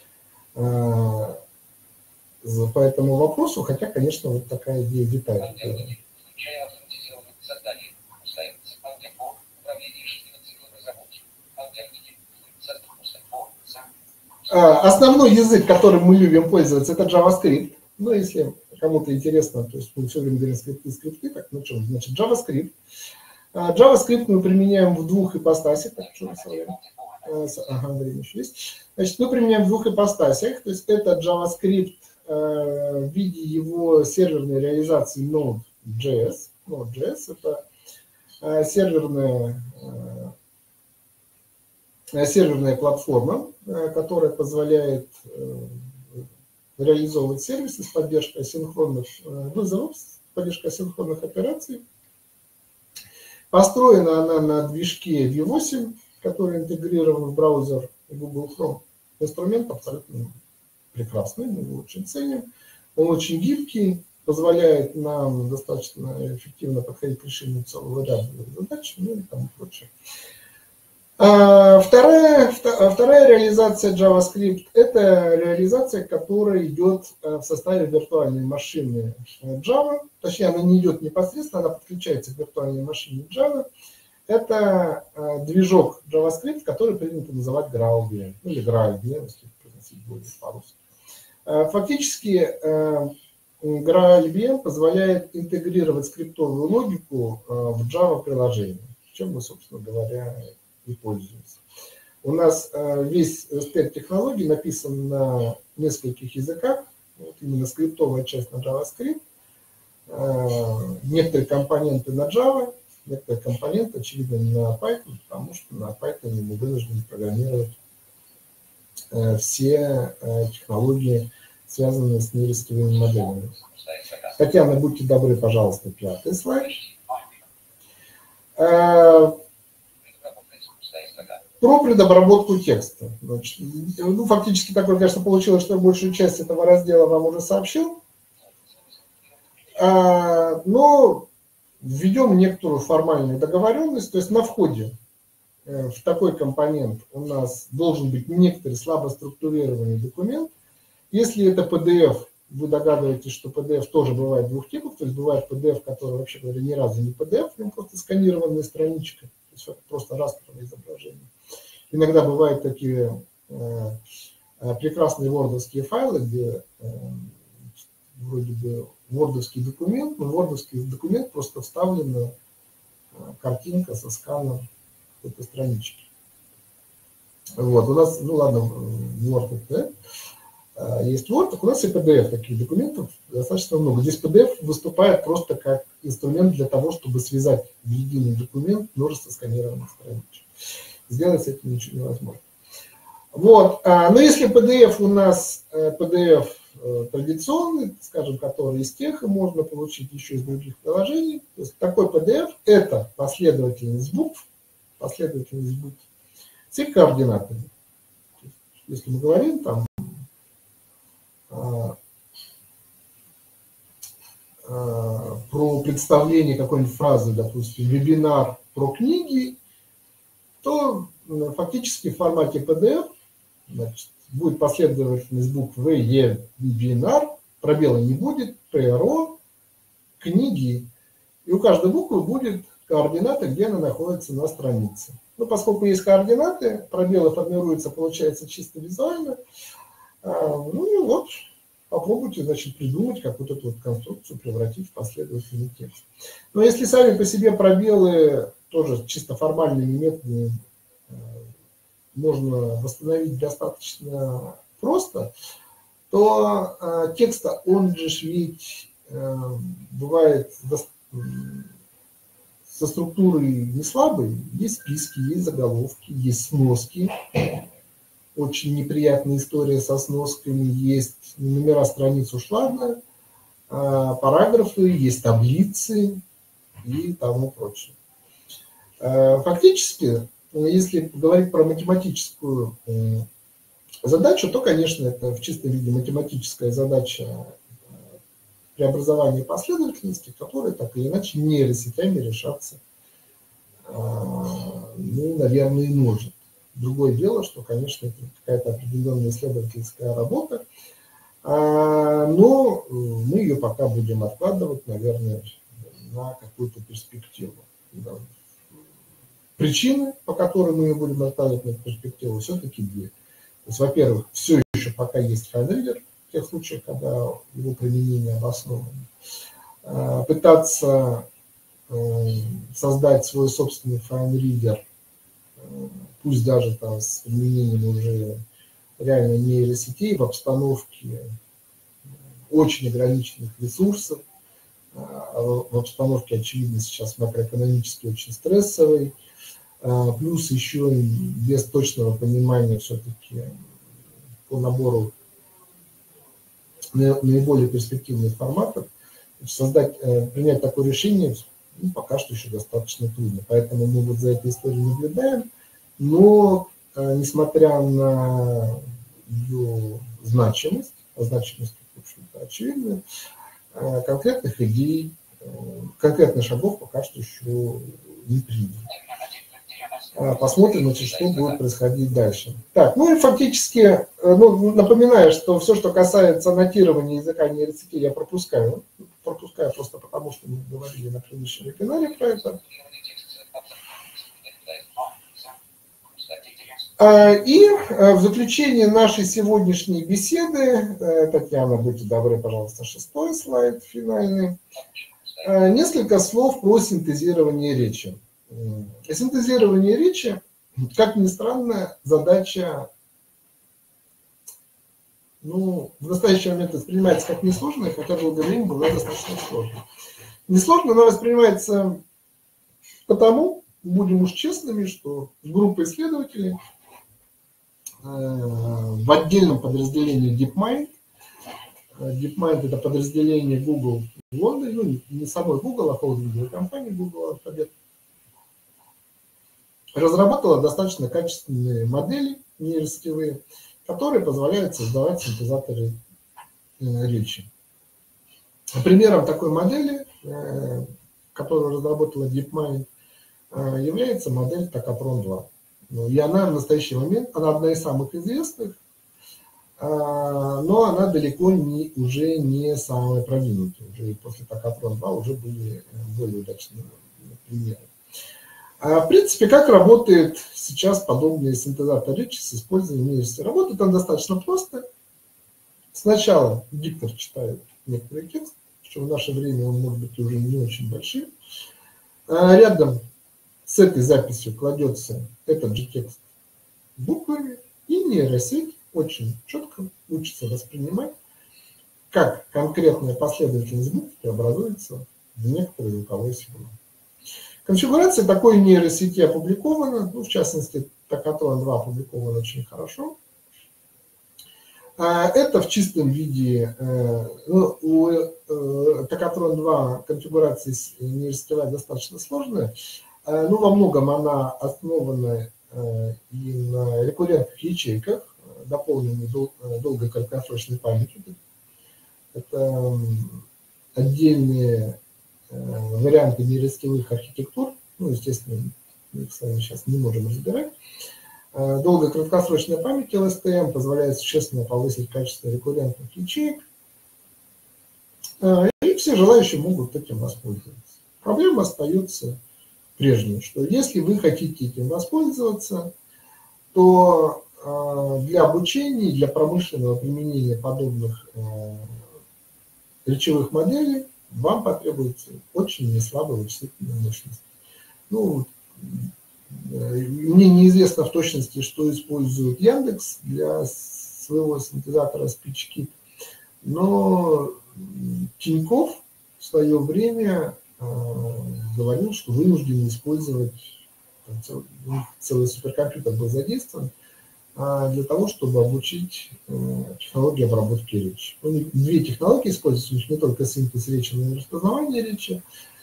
по этому вопросу, хотя, конечно, вот такая идея витает. Основной язык, которым мы любим пользоваться, это JavaScript. Ну, если кому-то интересно, то есть мы все время говорим скрипты, скрипты, так, ну что, значит, JavaScript. JavaScript мы применяем в двух ипостасях. Так, что ага, время еще есть. Значит, мы применяем в двух ипостасях. То есть это JavaScript в виде его серверной реализации Node.js. Node.js это серверная, серверная платформа, которая позволяет реализовывать сервисы с поддержкой асинхронных вызовов, с поддержкой асинхронных операций. Построена она на движке ви восемь, который интегрирован в браузер Google Chrome. Инструмент абсолютно прекрасный, мы его очень ценим. Он очень гибкий, позволяет нам достаточно эффективно подходить к решению целого ряда задач, ну и тому прочее. Вторая, вторая реализация JavaScript – это реализация, которая идет в составе виртуальной машины Java. Точнее, она не идет непосредственно, она подключается к виртуальной машине Java. Это движок JavaScript, который принято называть GraalVM, ну или GraalVM, если произносить более по-русски. Фактически GraalVM позволяет интегрировать скриптовую логику в Java-приложение, чем мы, собственно говоря, и пользуемся. У нас весь стек технологий написан на нескольких языках, вот именно скриптовая часть на JavaScript, некоторые компоненты на Java, некоторые компоненты, очевидно, на Python, потому что на Python мы вынуждены программировать все технологии, связанные с нейросетевыми моделями. Татьяна, будьте добры, пожалуйста, пятый слайд. Про предобработку текста. Значит, ну, фактически такое, конечно, получилось, что большую часть этого раздела вам уже сообщил. А, но введем некоторую формальную договоренность. То есть на входе в такой компонент у нас должен быть некоторый слабо структурированный документ. Если это пи ди эф, вы догадываетесь, что пи ди эф тоже бывает двух типов. То есть бывает пи ди эф, который, вообще говоря, ни разу не пи ди эф, он просто сканированная страничка. То есть это просто растровое изображение. Иногда бывают такие э, прекрасные вордовские файлы, где э, вроде бы вордовский документ, но вордовский документ просто вставлена э, картинка со сканом этой странички. Вот, у нас, ну ладно, Word, да? есть Word, так у нас и пи ди эф таких документов достаточно много. Здесь пи ди эф выступает просто как инструмент для того, чтобы связать в единый документ множество сканированных страничек. Сделать с этим ничего невозможно. Вот. Но если пи ди эф у нас пи ди эф традиционный, скажем, который из тех, и можно получить еще из других приложений, то есть такой пи ди эф – это последовательность букв, последовательность букв с их координатами. Если мы говорим там а, а, про представление какой-нибудь фразы, допустим, вебинар про книги, то фактически в формате пи ди эф, значит, будет последовательность букв В, Е, вебинар, пробела не будет, П, Р, книги. И у каждой буквы будет координата, где она находится на странице. Ну, поскольку есть координаты, пробелы формируются, получается, чисто визуально. Ну и вот, попробуйте, значит, придумать какую-то вот конструкцию, превратить в последовательный текст. Но если сами по себе пробелы тоже чисто формальными методами можно восстановить достаточно просто, то э, текста, он же ведь э, бывает до, со структурой не слабой, есть списки, есть заголовки, есть сноски, очень неприятная история со сносками, есть номера страниц уж ладно, э, параграфы, есть таблицы и тому прочее. Э, фактически, если говорить про математическую задачу, то, конечно, это в чистом виде математическая задача преобразования последовательности, которая так или иначе нейросетями решаться, ну, наверное, и может. Другое дело, что, конечно, это какая-то определенная исследовательская работа, но мы ее пока будем откладывать, наверное, на какую-то перспективу. Причины, по которым мы ее будем откладывать на перспективу, все-таки две. То есть, во-первых, все еще пока есть FineReader, в тех случаях, когда его применение обосновано. Пытаться создать свой собственный FineReader, пусть даже там с применением уже реально нейросетей в обстановке очень ограниченных ресурсов, в обстановке, очевидно, сейчас макроэкономически очень стрессовой, плюс еще без точного понимания все-таки по набору наиболее перспективных форматов, создать, принять такое решение, ну, пока что еще достаточно трудно. Поэтому мы вот за этой историей наблюдаем, но несмотря на ее значимость, а значимость, в общем-то, очевидна, конкретных идей, конкретных шагов пока что еще не приняли. Посмотрим, значит, что будет происходить дальше. Так, ну и фактически, ну, напоминаю, что все, что касается аннотирования языка нейросетей, я пропускаю. Пропускаю просто потому, что мы говорили на предыдущем вебинаре про это. И в заключение нашей сегодняшней беседы, Татьяна, будьте добры, пожалуйста, шестой слайд финальный, несколько слов про синтезирование речи. Синтезирование речи, как ни странно, задача, ну, в настоящий момент воспринимается как несложная, хотя долгое время была достаточно сложной. Несложно, но воспринимается потому, будем уж честными, что группа исследователей в отдельном подразделении DeepMind, DeepMind это подразделение Google в Лондоне, ну не самой Google, а холдинговой компании Google Alphabet, разработала достаточно качественные модели нейросетевые, которые позволяют создавать синтезаторы речи. Примером такой модели, которую разработала DeepMind, является модель Токапрон два. И она в настоящий момент, она одна из самых известных, но она далеко не, уже не самая продвинутая. Уже после Токапрон два уже были более удачные примеры. В принципе, как работает сейчас подобный синтезатор речи с использованием нейросети? Работает он достаточно просто. Сначала диктор читает некоторый текст, что в наше время он может быть уже не очень большим. Рядом с этой записью кладется этот же текст буквами, и нейросеть очень четко учится воспринимать, как конкретная последовательность букв преобразуется в некоторый звуковой сигнал. Конфигурация такой нейросети опубликована, ну, в частности, Токатрон два опубликован очень хорошо. Это в чистом виде, ну, у Токатрон два конфигурация нейросетевая достаточно сложная, но во многом она основана и на рекуррентных ячейках, дополненной долгой краткосрочной памятью. Это отдельные варианты нейросетевых архитектур, ну, естественно, мы их с вами сейчас не можем разбирать. Долгая краткосрочная память эл эс тэ эм позволяет существенно повысить качество рекуррентных ячеек, и все желающие могут этим воспользоваться. Проблема остается прежней, что если вы хотите этим воспользоваться, то для обучения, для промышленного применения подобных речевых моделей вам потребуется очень неслабая вычислительная мощность. Ну, мне неизвестно в точности, что использует Яндекс для своего синтезатора SpeechKit, но Тинькофф в свое время говорил, что вынужден использовать, целый, целый суперкомпьютер был задействован для того, чтобы обучить технологии обработки речи. Две технологии используются, у них не только синтез речи, но и распознавание речи.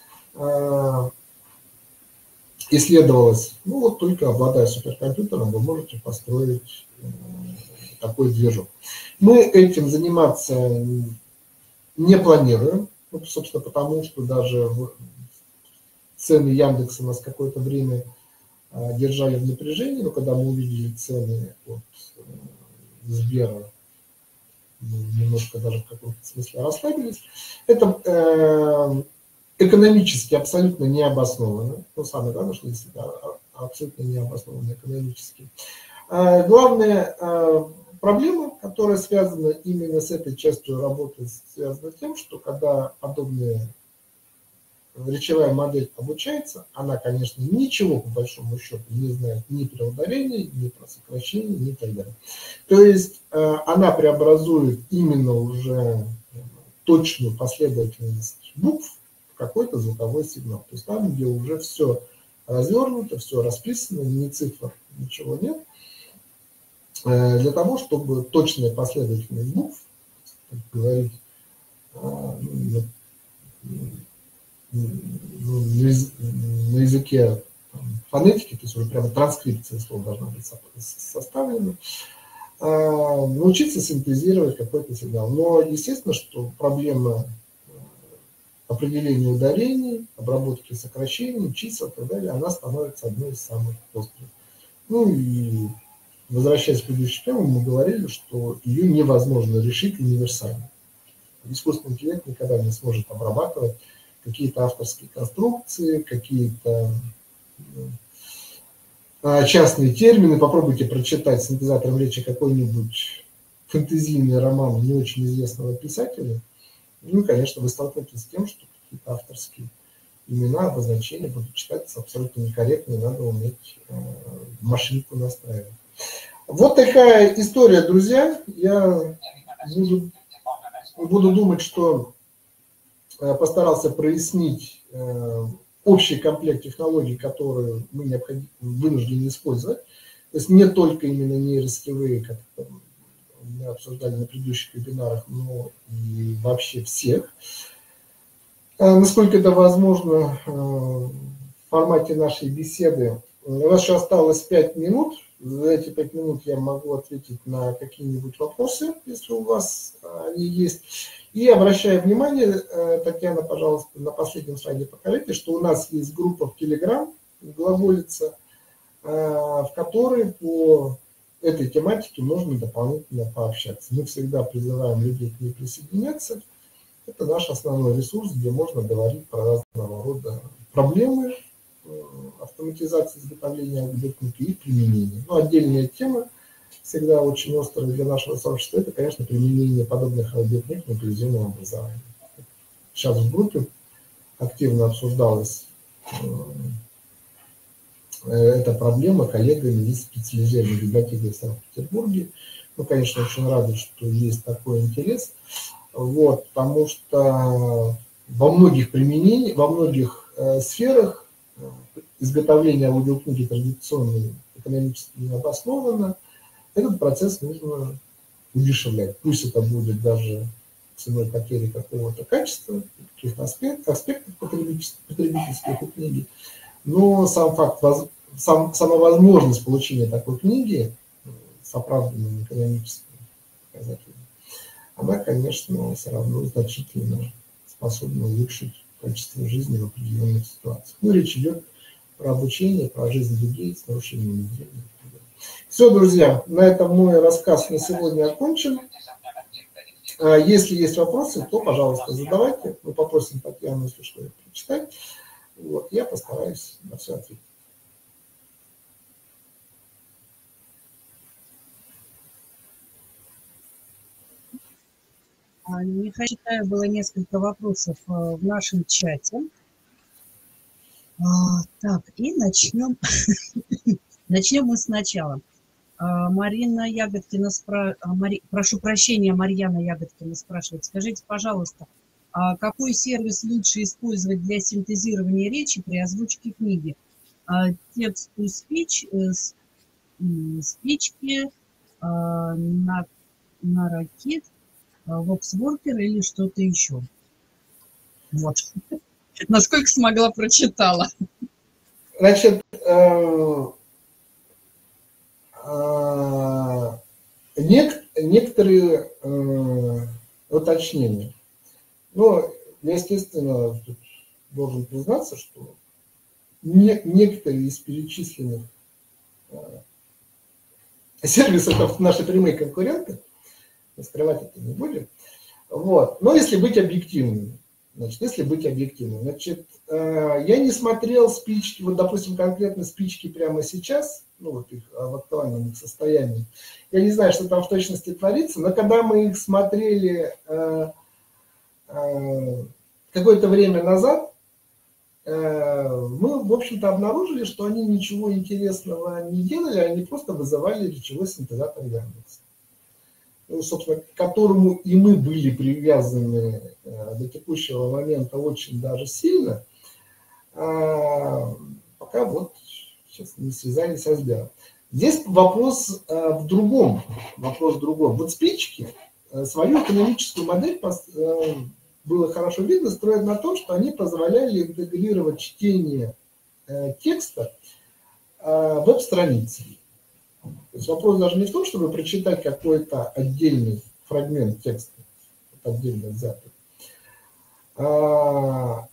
Исследовалось, ну вот только обладая суперкомпьютером, вы можете построить такой движок. Мы этим заниматься не планируем, ну, собственно, потому что даже цены Яндекса нас какое-то время держали в напряжении, но когда мы увидели цены от Сбера, мы немножко даже в каком-то смысле расслабились. Это э, экономически абсолютно не обосновано. Ну, самое главное, что действительно абсолютно не обосновано экономически. Э, главная э, проблема, которая связана именно с этой частью работы, связана с тем, что когда подобные речевая модель обучается, она, конечно, ничего по большому счету не знает ни про ударение, ни про сокращение, ни так далее. То есть э, она преобразует именно уже точную последовательность букв в какой-то звуковой сигнал. То есть там, где уже все развернуто, все расписано, ни цифр, ничего нет. Э, для того, чтобы точная последовательность букв, как говорить, э, на языке фонетики, то есть уже прямо транскрипция слова должна быть составлена, научиться синтезировать какой-то сигнал. Но естественно, что проблема определения ударений, обработки сокращений, чисел и так далее, она становится одной из самых острых. Ну и возвращаясь к предыдущей теме, мы говорили, что ее невозможно решить универсально. Искусственный интеллект никогда не сможет обрабатывать какие-то авторские конструкции, какие-то частные термины. Попробуйте прочитать синтезатором речи какой-нибудь фэнтезийный роман не очень известного писателя. Ну и, конечно, вы столкнетесь с тем, что какие-то авторские имена, обозначения будут читаться абсолютно некорректно, и надо уметь машинку настраивать. Вот такая история, друзья. Я буду, буду думать, что постарался прояснить э, общий комплект технологий, которые мы необходим, вынуждены использовать. То есть не только именно нейросетевые, как мы обсуждали на предыдущих вебинарах, но и вообще всех. А насколько это возможно э, в формате нашей беседы. У нас еще осталось пять минут. За эти пять минут я могу ответить на какие-нибудь вопросы, если у вас они есть. И обращаю внимание, Татьяна, пожалуйста, на последнем слайде покажите, что у нас есть группа в Telegram, глаголица, в которой по этой тематике можно дополнительно пообщаться. Мы всегда призываем людей к ней присоединяться. Это наш основной ресурс, где можно говорить про разного рода проблемы автоматизации изготовления алгоритмики и применения. Но отдельная тема, всегда очень острая для нашего сообщества, это, конечно, применение подобных алгоритмов в инклюзивном образовании. Сейчас в группе активно обсуждалась эта проблема коллегами из специализированной библиотеки в Санкт-Петербурге. Мы, конечно, очень рады, что есть такой интерес, вот, потому что во многих применениях, во многих э, сферах э, изготовления аудиокниги традиционной экономически не обоснованно. Этот процесс нужно удешевлять. Пусть это будет даже ценой потери какого-то качества, каких-то аспектов, аспектов потребительских, потребительских у книги, но сам факт, сам, сама возможность получения такой книги с оправданными экономическими показателями, она, конечно, все равно значительно способна улучшить качество жизни в определенных ситуациях. Ну, речь идет про обучение, про жизнь людей с нарушением зрения. Все, друзья, на этом мой рассказ на сегодня окончен. Если есть вопросы, то, пожалуйста, задавайте. Мы попросим Татьяну, если что, прочитать. Вот, я постараюсь на все ответить. Михаил, считаю, было несколько вопросов в нашем чате. Так, и начнем. Начнем мы сначала. Марина Ягодкина спрашивает, Мари... прошу прощения, Марьяна Ягодкина спрашивает, скажите, пожалуйста, а какой сервис лучше использовать для синтезирования речи при озвучке книги? Text-to-speech, спички, на, на ракет, Voxworker или что-то еще? Вот. Насколько смогла, прочитала. Значит, э, э, нек, некоторые э, уточнения. Но я, естественно, должен признаться, что не, некоторые из перечисленных э, сервисов это наши прямые конкуренты, скрывать это не будем. Вот. Но если быть объективными, значит, если быть объективным, значит, э, я не смотрел спички, вот, допустим, конкретно спички прямо сейчас, ну, вот их в актуальном их состоянии. Я не знаю, что там в точности творится, но когда мы их смотрели э, э, какое-то время назад, э, мы, в общем-то, обнаружили, что они ничего интересного не делали, они просто вызывали речевой синтезатор Яндекса. Ну, собственно, к которому и мы были привязаны э, до текущего момента очень даже сильно, э, пока вот сейчас не связались с Сбером. Здесь вопрос э, в другом, вопрос в другом. Вот спички э, свою экономическую модель э, было хорошо видно, строят на том, что они позволяли интегрировать чтение э, текста э, веб-страницы. То есть вопрос даже не в том, чтобы прочитать какой-то отдельный фрагмент текста, отдельно взятый, а,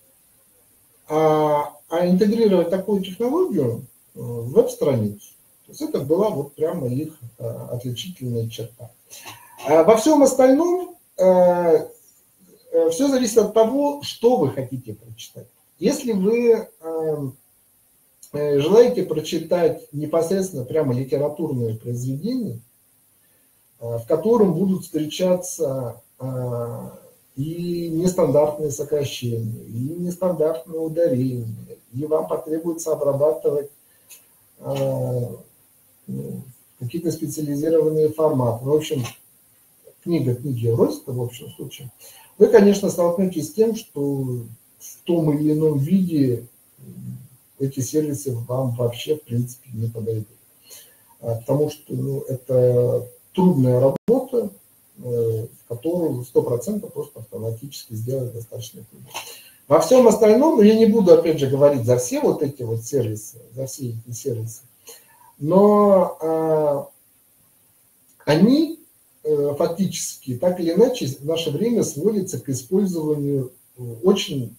а, а интегрировать такую технологию в веб-страницу. То есть это была вот прямо их а, отличительная черта. А во всем остальном а, а, все зависит от того, что вы хотите прочитать. Если вы а, желаете прочитать непосредственно прямо литературное произведение, в котором будут встречаться и нестандартные сокращения, и нестандартные ударения, и вам потребуется обрабатывать какие-то специализированные форматы. В общем, книга книги роста, в общем случае, вы, конечно, столкнетесь с тем, что в том или ином виде эти сервисы вам вообще, в принципе, не подойдут. Потому что ну, это трудная работа, которую сто процентов просто автоматически сделать достаточно трудно. Во всем остальном, я не буду, опять же, говорить за все вот эти вот сервисы, за все эти сервисы, но а, они а, фактически, так или иначе, в наше время сводятся к использованию очень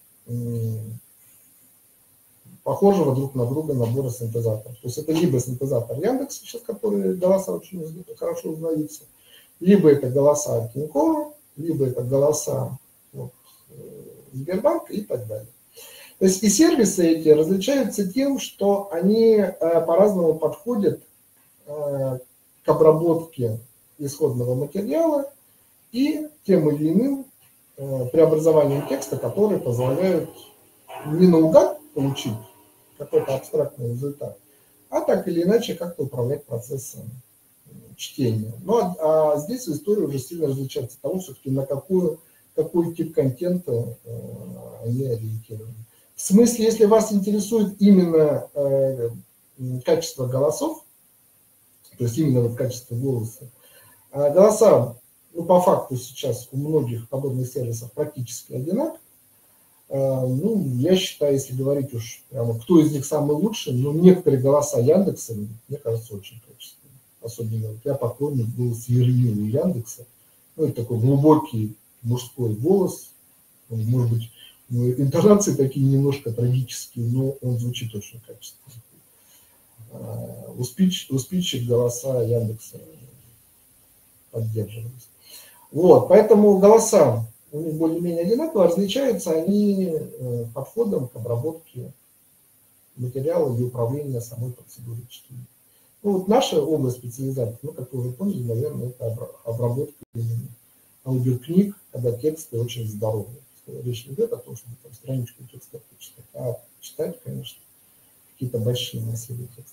похожего друг на друга набора синтезаторов. То есть это либо синтезатор Яндекса, сейчас, который голоса очень хорошо узнаются, либо это голоса Тинькова, либо это голоса вот, Сбербанка и так далее. То есть и сервисы эти различаются тем, что они э, по-разному подходят э, к обработке исходного материала и тем или иным э, преобразованием текста, которые позволяют не наугад получить какой-то абстрактный результат, а так или иначе как-то управлять процессом чтения. Но а здесь история уже сильно различается от того, все-таки на какую, какой тип контента э, они ориентированы. В смысле, если вас интересует именно э, качество голосов, то есть именно вот качество голоса, а голоса, ну, по факту сейчас у многих подобных сервисов практически одинаковые. Ну, я считаю, если говорить уж прямо, кто из них самый лучший, ну, некоторые голоса Яндекса, мне кажется, очень качественные. Особенно, вот я поклонник голоса Ермилы у Яндекса. Ну, это такой глубокий мужской голос. Он, может быть, ну, интонации такие немножко трагические, но он звучит очень качественно. У спич, у спичек голоса Яндекса поддерживались. Вот, поэтому голоса у них более-менее одинаково, различаются они подходом к обработке материала и управления самой процедурой чтения. Ну, вот наша область специализации, ну, как вы уже поняли, наверное, это обработка именно аудиокниг, когда тексты очень здоровые. Речь не идет о том, чтобы там страничку текста почитать, а читать, конечно, какие-то большие массивы текста.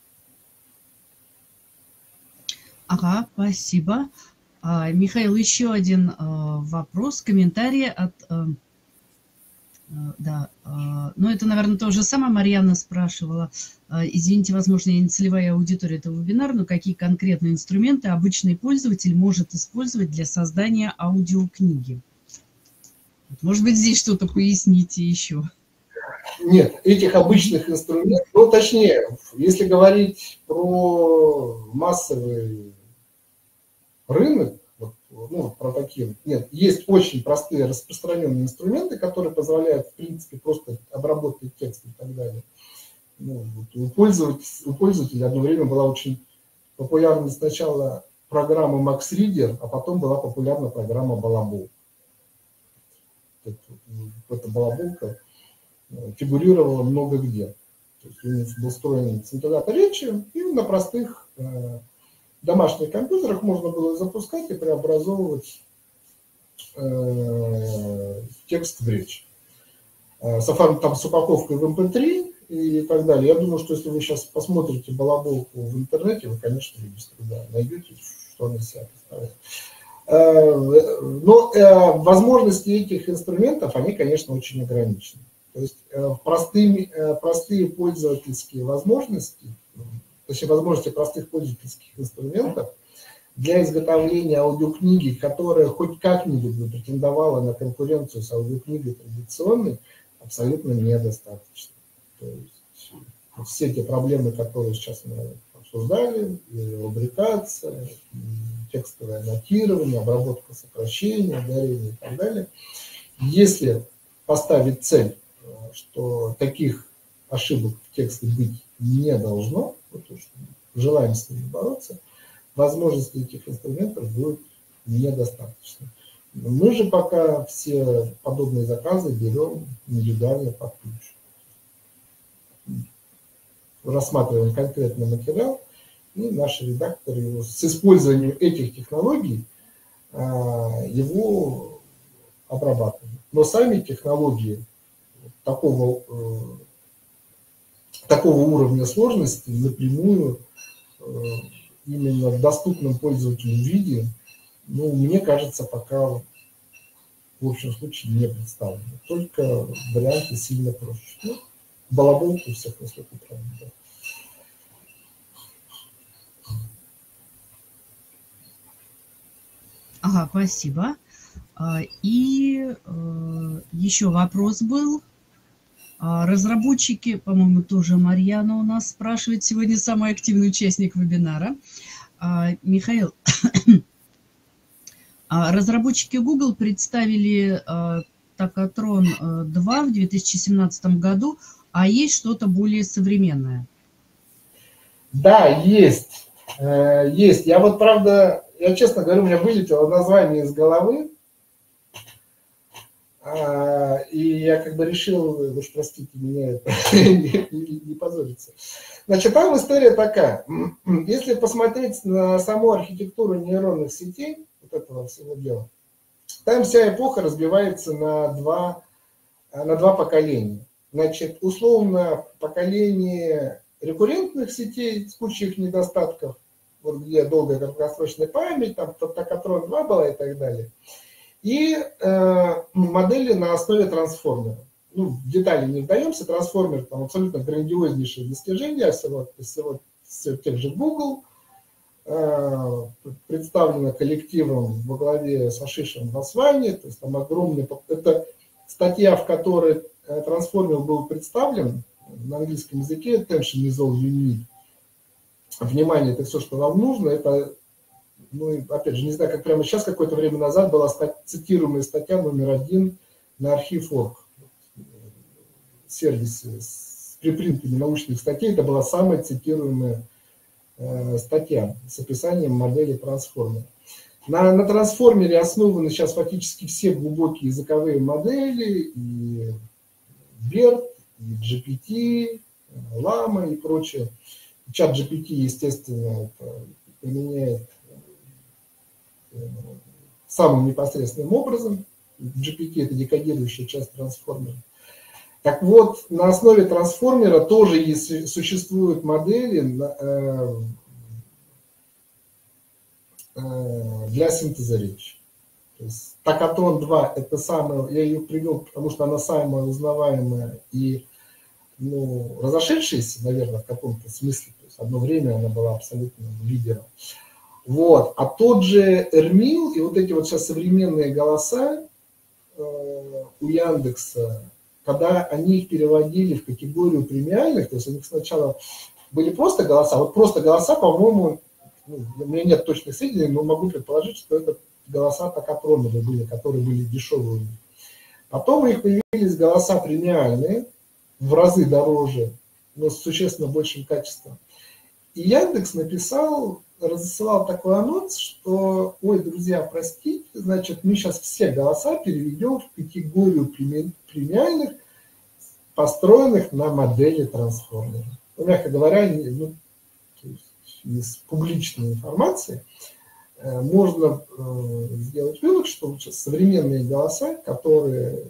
Ага, спасибо. А, Михаил, еще один а, вопрос, комментарий от... А, а, да, а, ну это, наверное, то же самое Марьяна спрашивала. А, извините, возможно, я не целевая аудитория этого вебинара, но какие конкретные инструменты обычный пользователь может использовать для создания аудиокниги? Может быть, здесь что-то поясните еще. Нет, этих обычных инструментов, ну, точнее, если говорить про массовый рынок, вот, ну, про такие, нет, есть очень простые распространенные инструменты, которые позволяют, в принципе, просто обработать текст и так далее. Ну, вот, у, пользователя, у пользователя одно время была очень популярна сначала программа Max Reader, а потом была популярна программа Балабол. Эта балаболка фигурировала много где. То есть у них был встроен синтезатор речи, и на простых э, домашних компьютерах можно было запускать и преобразовывать э, текст в речь. Э, с, там, с упаковкой в эм пэ три и так далее. Я думаю, что если вы сейчас посмотрите балаболку в интернете, вы, конечно, без труда найдете, что она из себя представляет. Но э, возможности этих инструментов, они, конечно, очень ограничены. То есть э, простые, э, простые пользовательские возможности, точнее, возможности простых пользовательских инструментов для изготовления аудиокниги, которая хоть как-нибудь бы претендовала на конкуренцию с аудиокнигой традиционной, абсолютно недостаточно. То есть все те проблемы, которые сейчас мы обсуждали, и рубрикация, и текстовое аннотирование, обработка сокращений, ударения и так далее. Если поставить цель, что таких ошибок в тексте быть не должно, потому что желаем с ними бороться, возможности этих инструментов будет недостаточно. Мы же пока все подобные заказы берем индивидуально под ключ. Рассматриваем конкретный материал, и наши редакторы с использованием этих технологий его обрабатывают. Но сами технологии такого, такого уровня сложности напрямую именно в доступном пользователю виде, ну, мне кажется, пока в общем случае не представлены. Только варианты сильно проще. Ну, балаболки всех высоких правил. Да. Ага, спасибо. И еще вопрос был. Разработчики, по-моему, тоже Марьяна у нас спрашивает, сегодня самый активный участник вебинара. Михаил, разработчики Google представили Tacotron два в две тысячи семнадцатом году, а есть что-то более современное? Да, есть. Есть. Я вот, правда, я честно говорю, у меня вылетело название из головы. И я как бы решил, вы уж простите меня, это, не, не, не позориться. Значит, там история такая. Если посмотреть на саму архитектуру нейронных сетей, вот этого всего дела, там вся эпоха разбивается на два, на два поколения. Значит, условно, поколение рекуррентных сетей с кучей их недостатков, вот где долгая краткосрочная память, там токатрон два была и так далее. И э, модели на основе трансформера. Ну, в детали не вдаемся, трансформер там абсолютно грандиознейшее достижение, всего, всего, всего тех же Google, э, представлено коллективом во главе с Ашишем Васвани, то есть там огромный, это статья, в которой трансформер был представлен на английском языке, attention is all you need. Внимание, это все, что вам нужно, это, ну, опять же, не знаю, как прямо сейчас, какое-то время назад была стать, цитируемая статья номер один на архив точка орг. Сервисе с припринтами научных статей, это была самая цитируемая э, статья с описанием модели трансформера. На, на трансформере основаны сейчас фактически все глубокие языковые модели, и берт, и джи пи ти, Llama и прочее. Чат джи пи ти, естественно, это применяет э, самым непосредственным образом. джи пи ти – это декодирующая часть трансформера. Так вот, на основе трансформера тоже есть, существуют модели э, э, для синтеза речи. То есть токатрон два – это самое, я ее привел, потому что она самая узнаваемая и, ну, разошедшаяся, наверное, в каком-то смысле. То есть одно время она была абсолютно лидером. Вот. А тот же Эрмил и вот эти вот сейчас современные голоса э, у Яндекса, когда они их переводили в категорию премиальных, то есть у них сначала были просто голоса, вот просто голоса, по-моему, ну, у меня нет точных сведений, но могу предположить, что это голоса токатроновые были, которые были дешевые. Потом у них появились голоса премиальные, в разы дороже, но с существенно большим качеством. И Яндекс написал, разослал такой анонс, что, ой, друзья, простите, значит, мы сейчас все голоса переведем в категорию премиальных, построенных на модели трансформера. Ну, мягко говоря, ну, из публичной информации э, можно э, сделать вывод, что сейчас современные голоса, которые,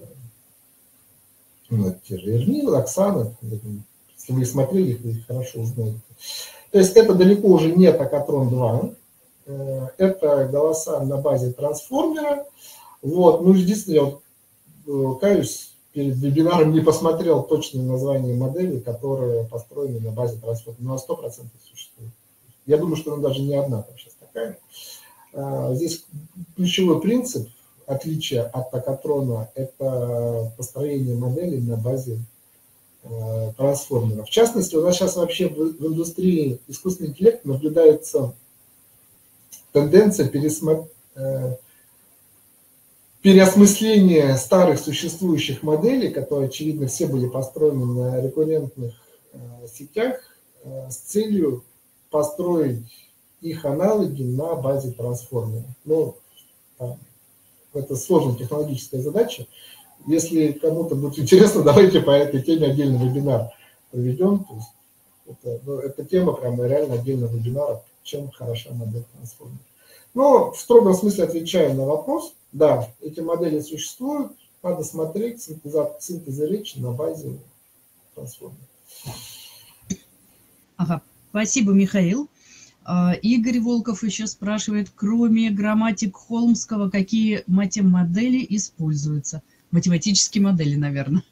ну, те же Эрмил, Оксана, если вы смотрели их, вы их хорошо узнаете. То есть это далеко уже не токатрон два, э, это голоса на базе трансформера. Вот, ну, единственное, я вот, э, каюсь, перед вебинаром не посмотрел точное название модели, которая построена на базе трансформера, но на сто процентов существует. Я думаю, что она даже не одна там сейчас такая. А, здесь ключевой принцип отличия от токатрона – это построение модели на базе э, трансформера. В частности, у нас сейчас вообще в, в индустрии искусственного интеллекта наблюдается тенденция пересмотреть, э, переосмысление старых существующих моделей, которые, очевидно, все были построены на рекуррентных э, сетях, э, с целью построить их аналоги на базе трансформера. Ну, там, это сложная технологическая задача. Если кому-то будет интересно, давайте по этой теме отдельный вебинар проведем. То есть это, ну, эта тема прямо реально отдельного вебинара, чем хороша модель трансформера. Но в строгом смысле отвечаю на вопрос. Да, эти модели существуют, надо смотреть синтеза речи на базе трансформера. Ага, спасибо, Михаил. Игорь Волков еще спрашивает, кроме грамматик Холмского, какие матемодели используются? Математические модели, наверное.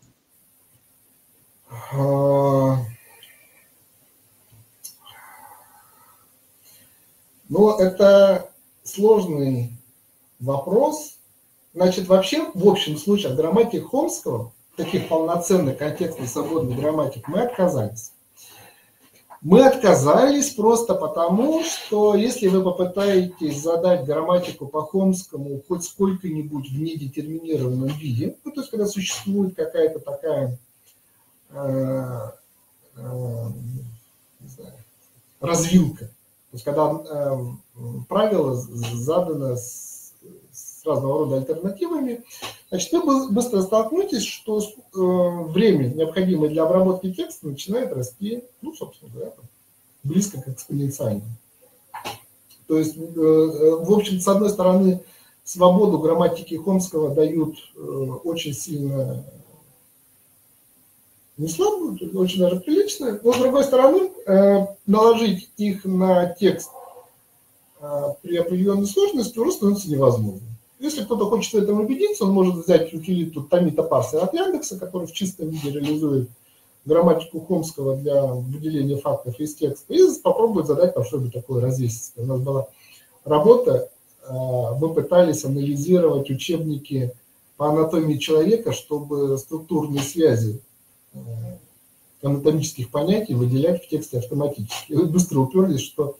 Ну, это сложный вопрос. Значит, вообще, в общем случае, от грамматики Холмского, таких полноценных контекстных свободных грамматик, мы отказались. Мы отказались просто потому, что если вы попытаетесь задать грамматику по Холмскому хоть сколько-нибудь в недетерминированном виде, ну, то есть когда существует какая-то такая э, э, не знаю, развилка, то есть когда э, правило задано с, с разного рода альтернативами, значит, вы быстро столкнетесь, что э, время, необходимое для обработки текста, начинает расти, ну, собственно говоря, близко к экспоненциальному. То есть, э, в общем, с одной стороны, свободу грамматики Холмского дают э, очень сильно не слабо, очень даже прилично. Но, с другой стороны, наложить их на текст при определенной сложности уже становится невозможно. Если кто-то хочет в этом убедиться, он может взять утилиту Tomita Parser от Яндекса, который в чистом виде реализует грамматику Хомского для выделения фактов из текста, и попробовать задать там что-нибудь такое развесистое. У нас была работа, мы пытались анализировать учебники по анатомии человека, чтобы структурные связи анатомических понятий выделять в тексте автоматически. И вы быстро уперлись, что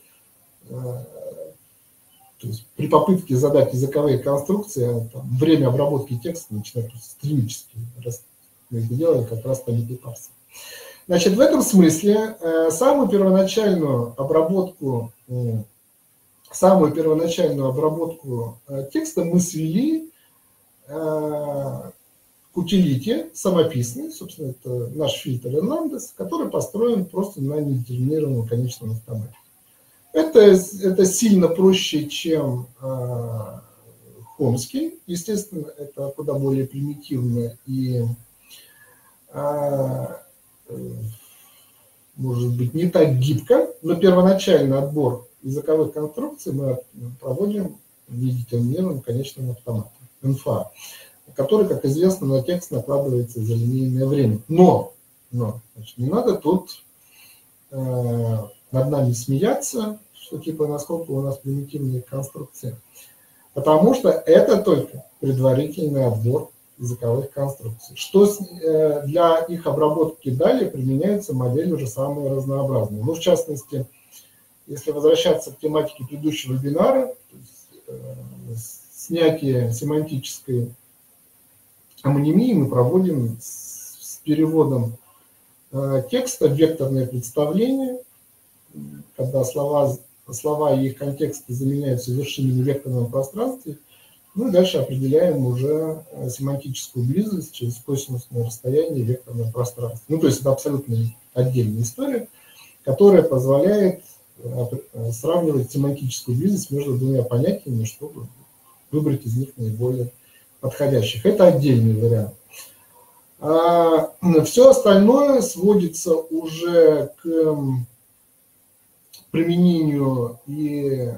то есть при попытке задать языковые конструкции, там, время обработки текста начинает стремительски расти. Мы это делали как раз по Tomita Parser. Значит, в этом смысле э, самую первоначальную обработку, э, самую первоначальную обработку э, текста мы свели э, к утилите самописной, собственно, это наш фильтр Hernandez, который построен просто на недетерминированном конечном автомате. Это, это сильно проще, чем э, Хомский. Естественно, это куда более примитивно и э, может быть не так гибко, но первоначальный отбор языковых конструкций мы проводим в недетерминированном конечном автомате, эн эф а, который, как известно, на текст накладывается за линейное время. Но, но значит, не надо тут э, над нами смеяться, что типа насколько у нас примитивные конструкции, потому что это только предварительный отбор языковых конструкций. Что для их обработки далее применяются модели уже самые разнообразные. Ну, в частности, если возвращаться к тематике предыдущего вебинара, то есть, э, снятие семантической амонимии мы проводим с, с переводом э, текста в векторное представление, когда слова, слова и их контексты заменяются вершинами в векторном пространстве. Ну и дальше определяем уже семантическую близость через косинусное расстояние в векторном пространстве. Ну, то есть это абсолютно отдельная история, которая позволяет сравнивать семантическую близость между двумя понятиями, чтобы выбрать из них наиболее подходящих. Это отдельный вариант. А все остальное сводится уже к применению и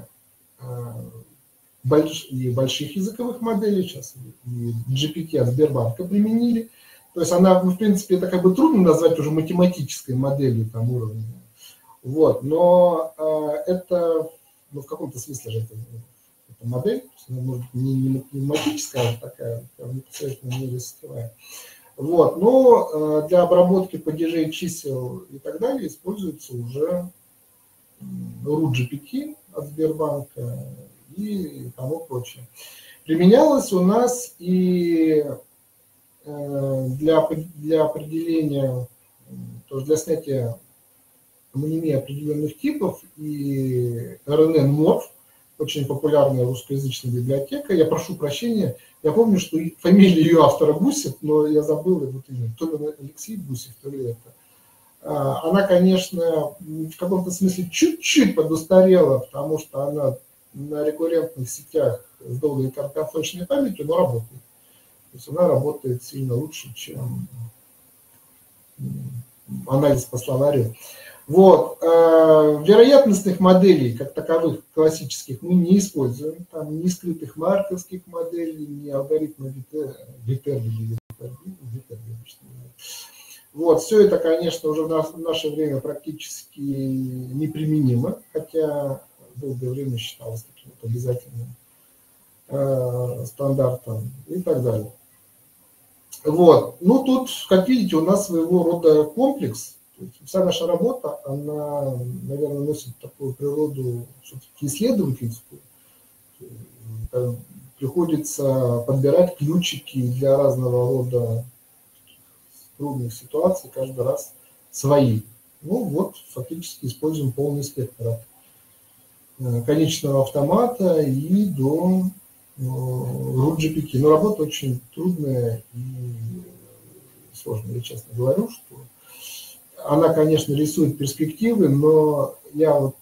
и больших языковых моделей, сейчас и джи пи ти от Сбербанка применили. То есть она, ну, в принципе, это как бы трудно назвать уже математической моделью там уровня. Вот, но э, это, ну, в каком-то смысле же это, это модель, она может быть не, не математическая, а такая, непосредственно не рисковая. Вот, но э, для обработки падежей, чисел и так далее используется уже рут джи пи ти от Сбербанка и тому прочее. Применялось у нас и э, для, для определения, то есть для снятия амонимии определенных типов и эр эн эн-морф, очень популярная русскоязычная библиотека. Я прошу прощения, я помню, что фамилия ее автора Гусев, но я забыл вот именно, то ли Алексей Гусев, то ли это. Она, конечно, в каком-то смысле чуть-чуть подустарела, потому что она на рекуррентных сетях с долгой короткосрочной памятью, но работает. То есть она работает сильно лучше, чем анализ по словарю. Вот. Вероятностных моделей, как таковых, классических, мы не используем. Там ни скрытых марковских моделей, ни алгоритмов Витерби. Вот. Все это, конечно, уже в наше время практически неприменимо, хотя долгое время считалось каким-то обязательным э, стандартом и так далее. Вот. Ну, тут, как видите, у нас своего рода комплекс. Вся наша работа, она, наверное, носит такую природу исследовательскую. Приходится подбирать ключики для разного рода трудных ситуаций, каждый раз свои. Ну, вот, фактически используем полный спектр от конечного автомата и до рут джи пи ти. Но работа очень трудная и сложная, я честно говорю, что она, конечно, рисует перспективы, но я вот,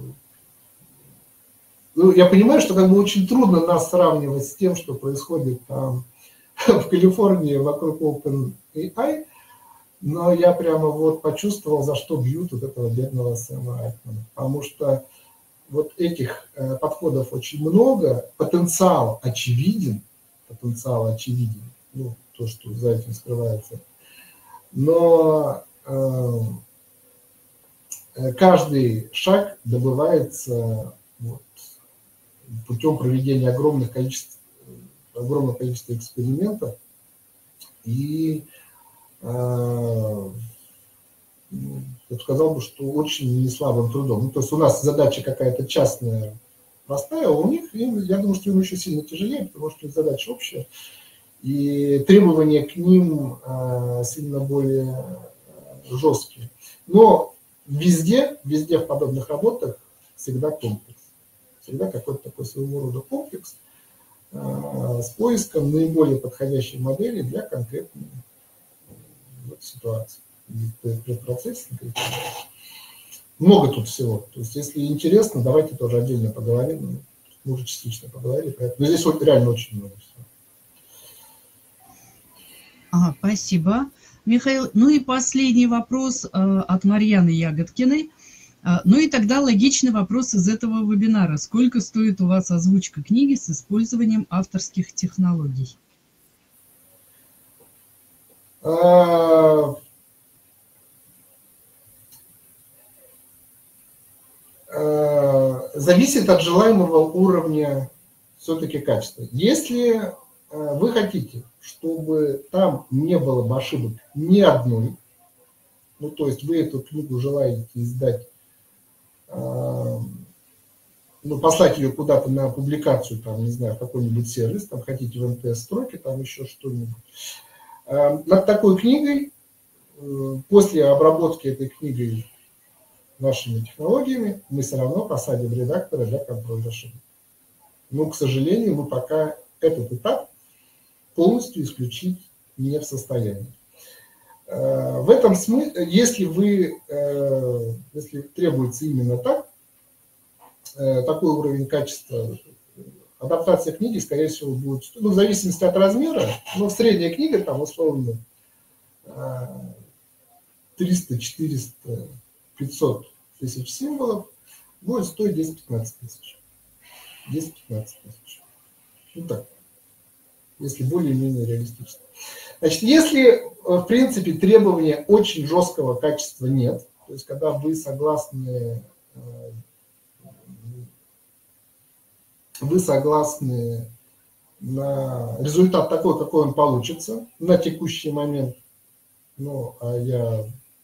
ну, я понимаю, что как бы очень трудно нас сравнивать с тем, что происходит там в Калифорнии вокруг OpenAI, Но я прямо вот почувствовал, за что бьют вот этого бедного Сэма Альтмана. Потому что вот этих э, подходов очень много, потенциал очевиден, потенциал очевиден, ну, то, что за этим скрывается. Но э, каждый шаг добывается вот, путем проведения огромных количеств, огромного количества экспериментов и, э, я бы сказал бы, что очень неслабым трудом. Ну, то есть у нас задача какая-то частная, простая, а у них, им, я думаю, что им еще сильно тяжелее, потому что их задача общая, и требования к ним э, сильно более жесткие. Но везде, везде в подобных работах всегда комплекс. Всегда какой-то такой своего рода комплекс э, с поиском наиболее подходящей модели для конкретной вот, ситуации. Предпроцессинг. Много тут всего. То есть, если интересно, давайте тоже отдельно поговорим. Мы уже частично поговорили. Но здесь вот реально очень много всего. Ага, спасибо, Михаил. Ну и последний вопрос э, от Марьяны Ягодкиной. Э, ну и тогда логичный вопрос из этого вебинара. Сколько стоит у вас озвучка книги с использованием авторских технологий? А... Зависит от желаемого уровня все-таки качества. Если вы хотите, чтобы там не было бы ошибок ни одной, ну то есть вы эту книгу желаете издать, ну послать ее куда-то на публикацию, там, не знаю, в какой-нибудь сервис, там хотите в эн пи эс-строке, там еще что-нибудь. Над такой книгой, после обработки этой книги нашими технологиями, мы все равно посадим редактора для контроля ошибок. Но, к сожалению, мы пока этот этап полностью исключить не в состоянии. В этом смысле, если вы, если требуется именно так, такой уровень качества, адаптация книги, скорее всего, будет, ну, в зависимости от размера, но средняя книга, там, условно, триста, четыреста, пятьсот тысяч символов, будет стоить десять-пятнадцать тысяч. десять-пятнадцать тысяч. Ну так, если более-менее реалистично. Значит, если, в принципе, требования очень жесткого качества нет, то есть когда вы согласны, вы согласны на результат такой, какой он получится на текущий момент, ну, а я...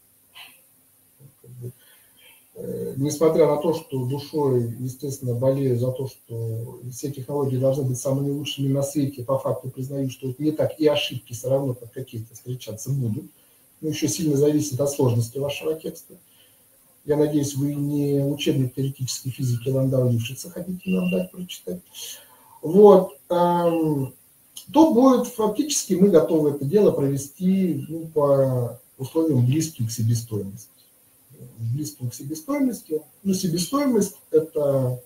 Несмотря на то, что душой, естественно, болею за то, что все технологии должны быть самыми лучшими на свете, по факту признаю, что это не так, и ошибки все равно как какие-то встречаться будут. Но еще сильно зависит от сложности вашего текста. Я надеюсь, вы не учебник теоретической физики Ландау Лившица хотите нам дать прочитать. Вот. То будет фактически мы готовы это дело провести, ну, по условиям близким к себестоимости. Близким к себестоимости. Ну, себестоимость это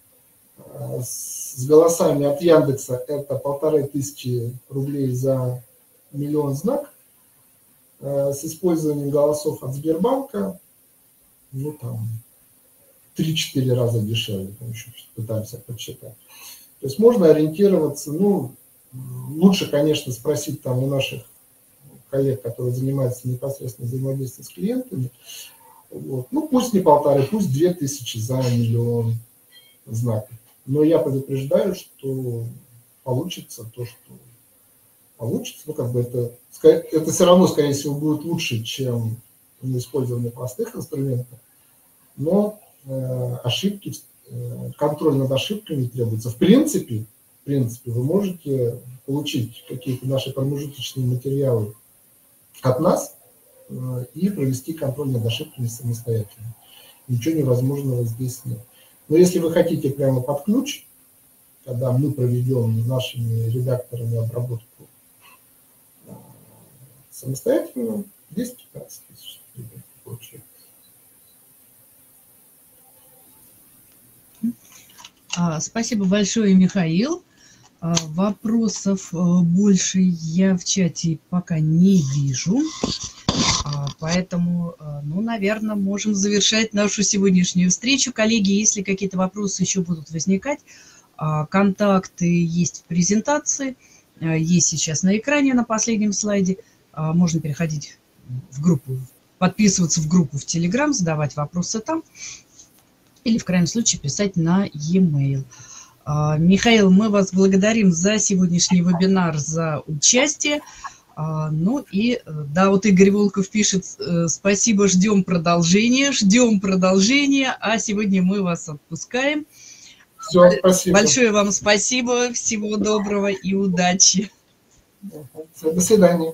с голосами от Яндекса это полторы тысячи рублей за миллион знак. С использованием голосов от Сбербанка, ну там три-четыре раза дешевле, там еще пытаемся подсчитать. То есть можно ориентироваться, ну, лучше, конечно, спросить там у наших коллег, которые занимаются непосредственно взаимодействием с клиентами. Вот. Ну, пусть не полторы, пусть две тысячи за миллион знаков. Но я предупреждаю, что получится то, что получится. Ну, как бы это, это все равно, скорее всего, будет лучше, чем использование простых инструментов. Но э, ошибки, э, контроль над ошибками требуется. В принципе, в принципе, вы можете получить какие-то наши промежуточные материалы от нас, и провести контроль над ошибками самостоятельно. Ничего невозможного здесь нет. Но если вы хотите прямо под ключ, когда мы проведем нашими редакторами обработку самостоятельно, десять-пятнадцать тысяч получается. Спасибо большое, Михаил. Вопросов больше я в чате пока не вижу. Поэтому, ну, наверное, можем завершать нашу сегодняшнюю встречу. Коллеги, если какие-то вопросы еще будут возникать, контакты есть в презентации, есть сейчас на экране на последнем слайде. Можно переходить в группу, подписываться в группу в Telegram, задавать вопросы там или в крайнем случае писать на e-mail. Михаил, мы вас благодарим за сегодняшний вебинар, за участие. Ну и, да, вот Игорь Волков пишет: спасибо, ждем продолжения, ждем продолжения, а сегодня мы вас отпускаем. Все, спасибо. Большое вам спасибо, всего доброго и удачи. Все, до свидания.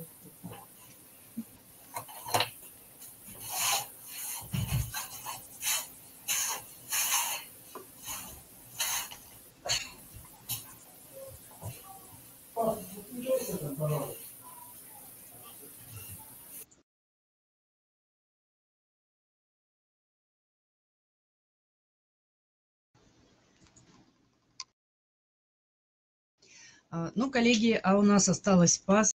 Ну, коллеги, а у нас осталось по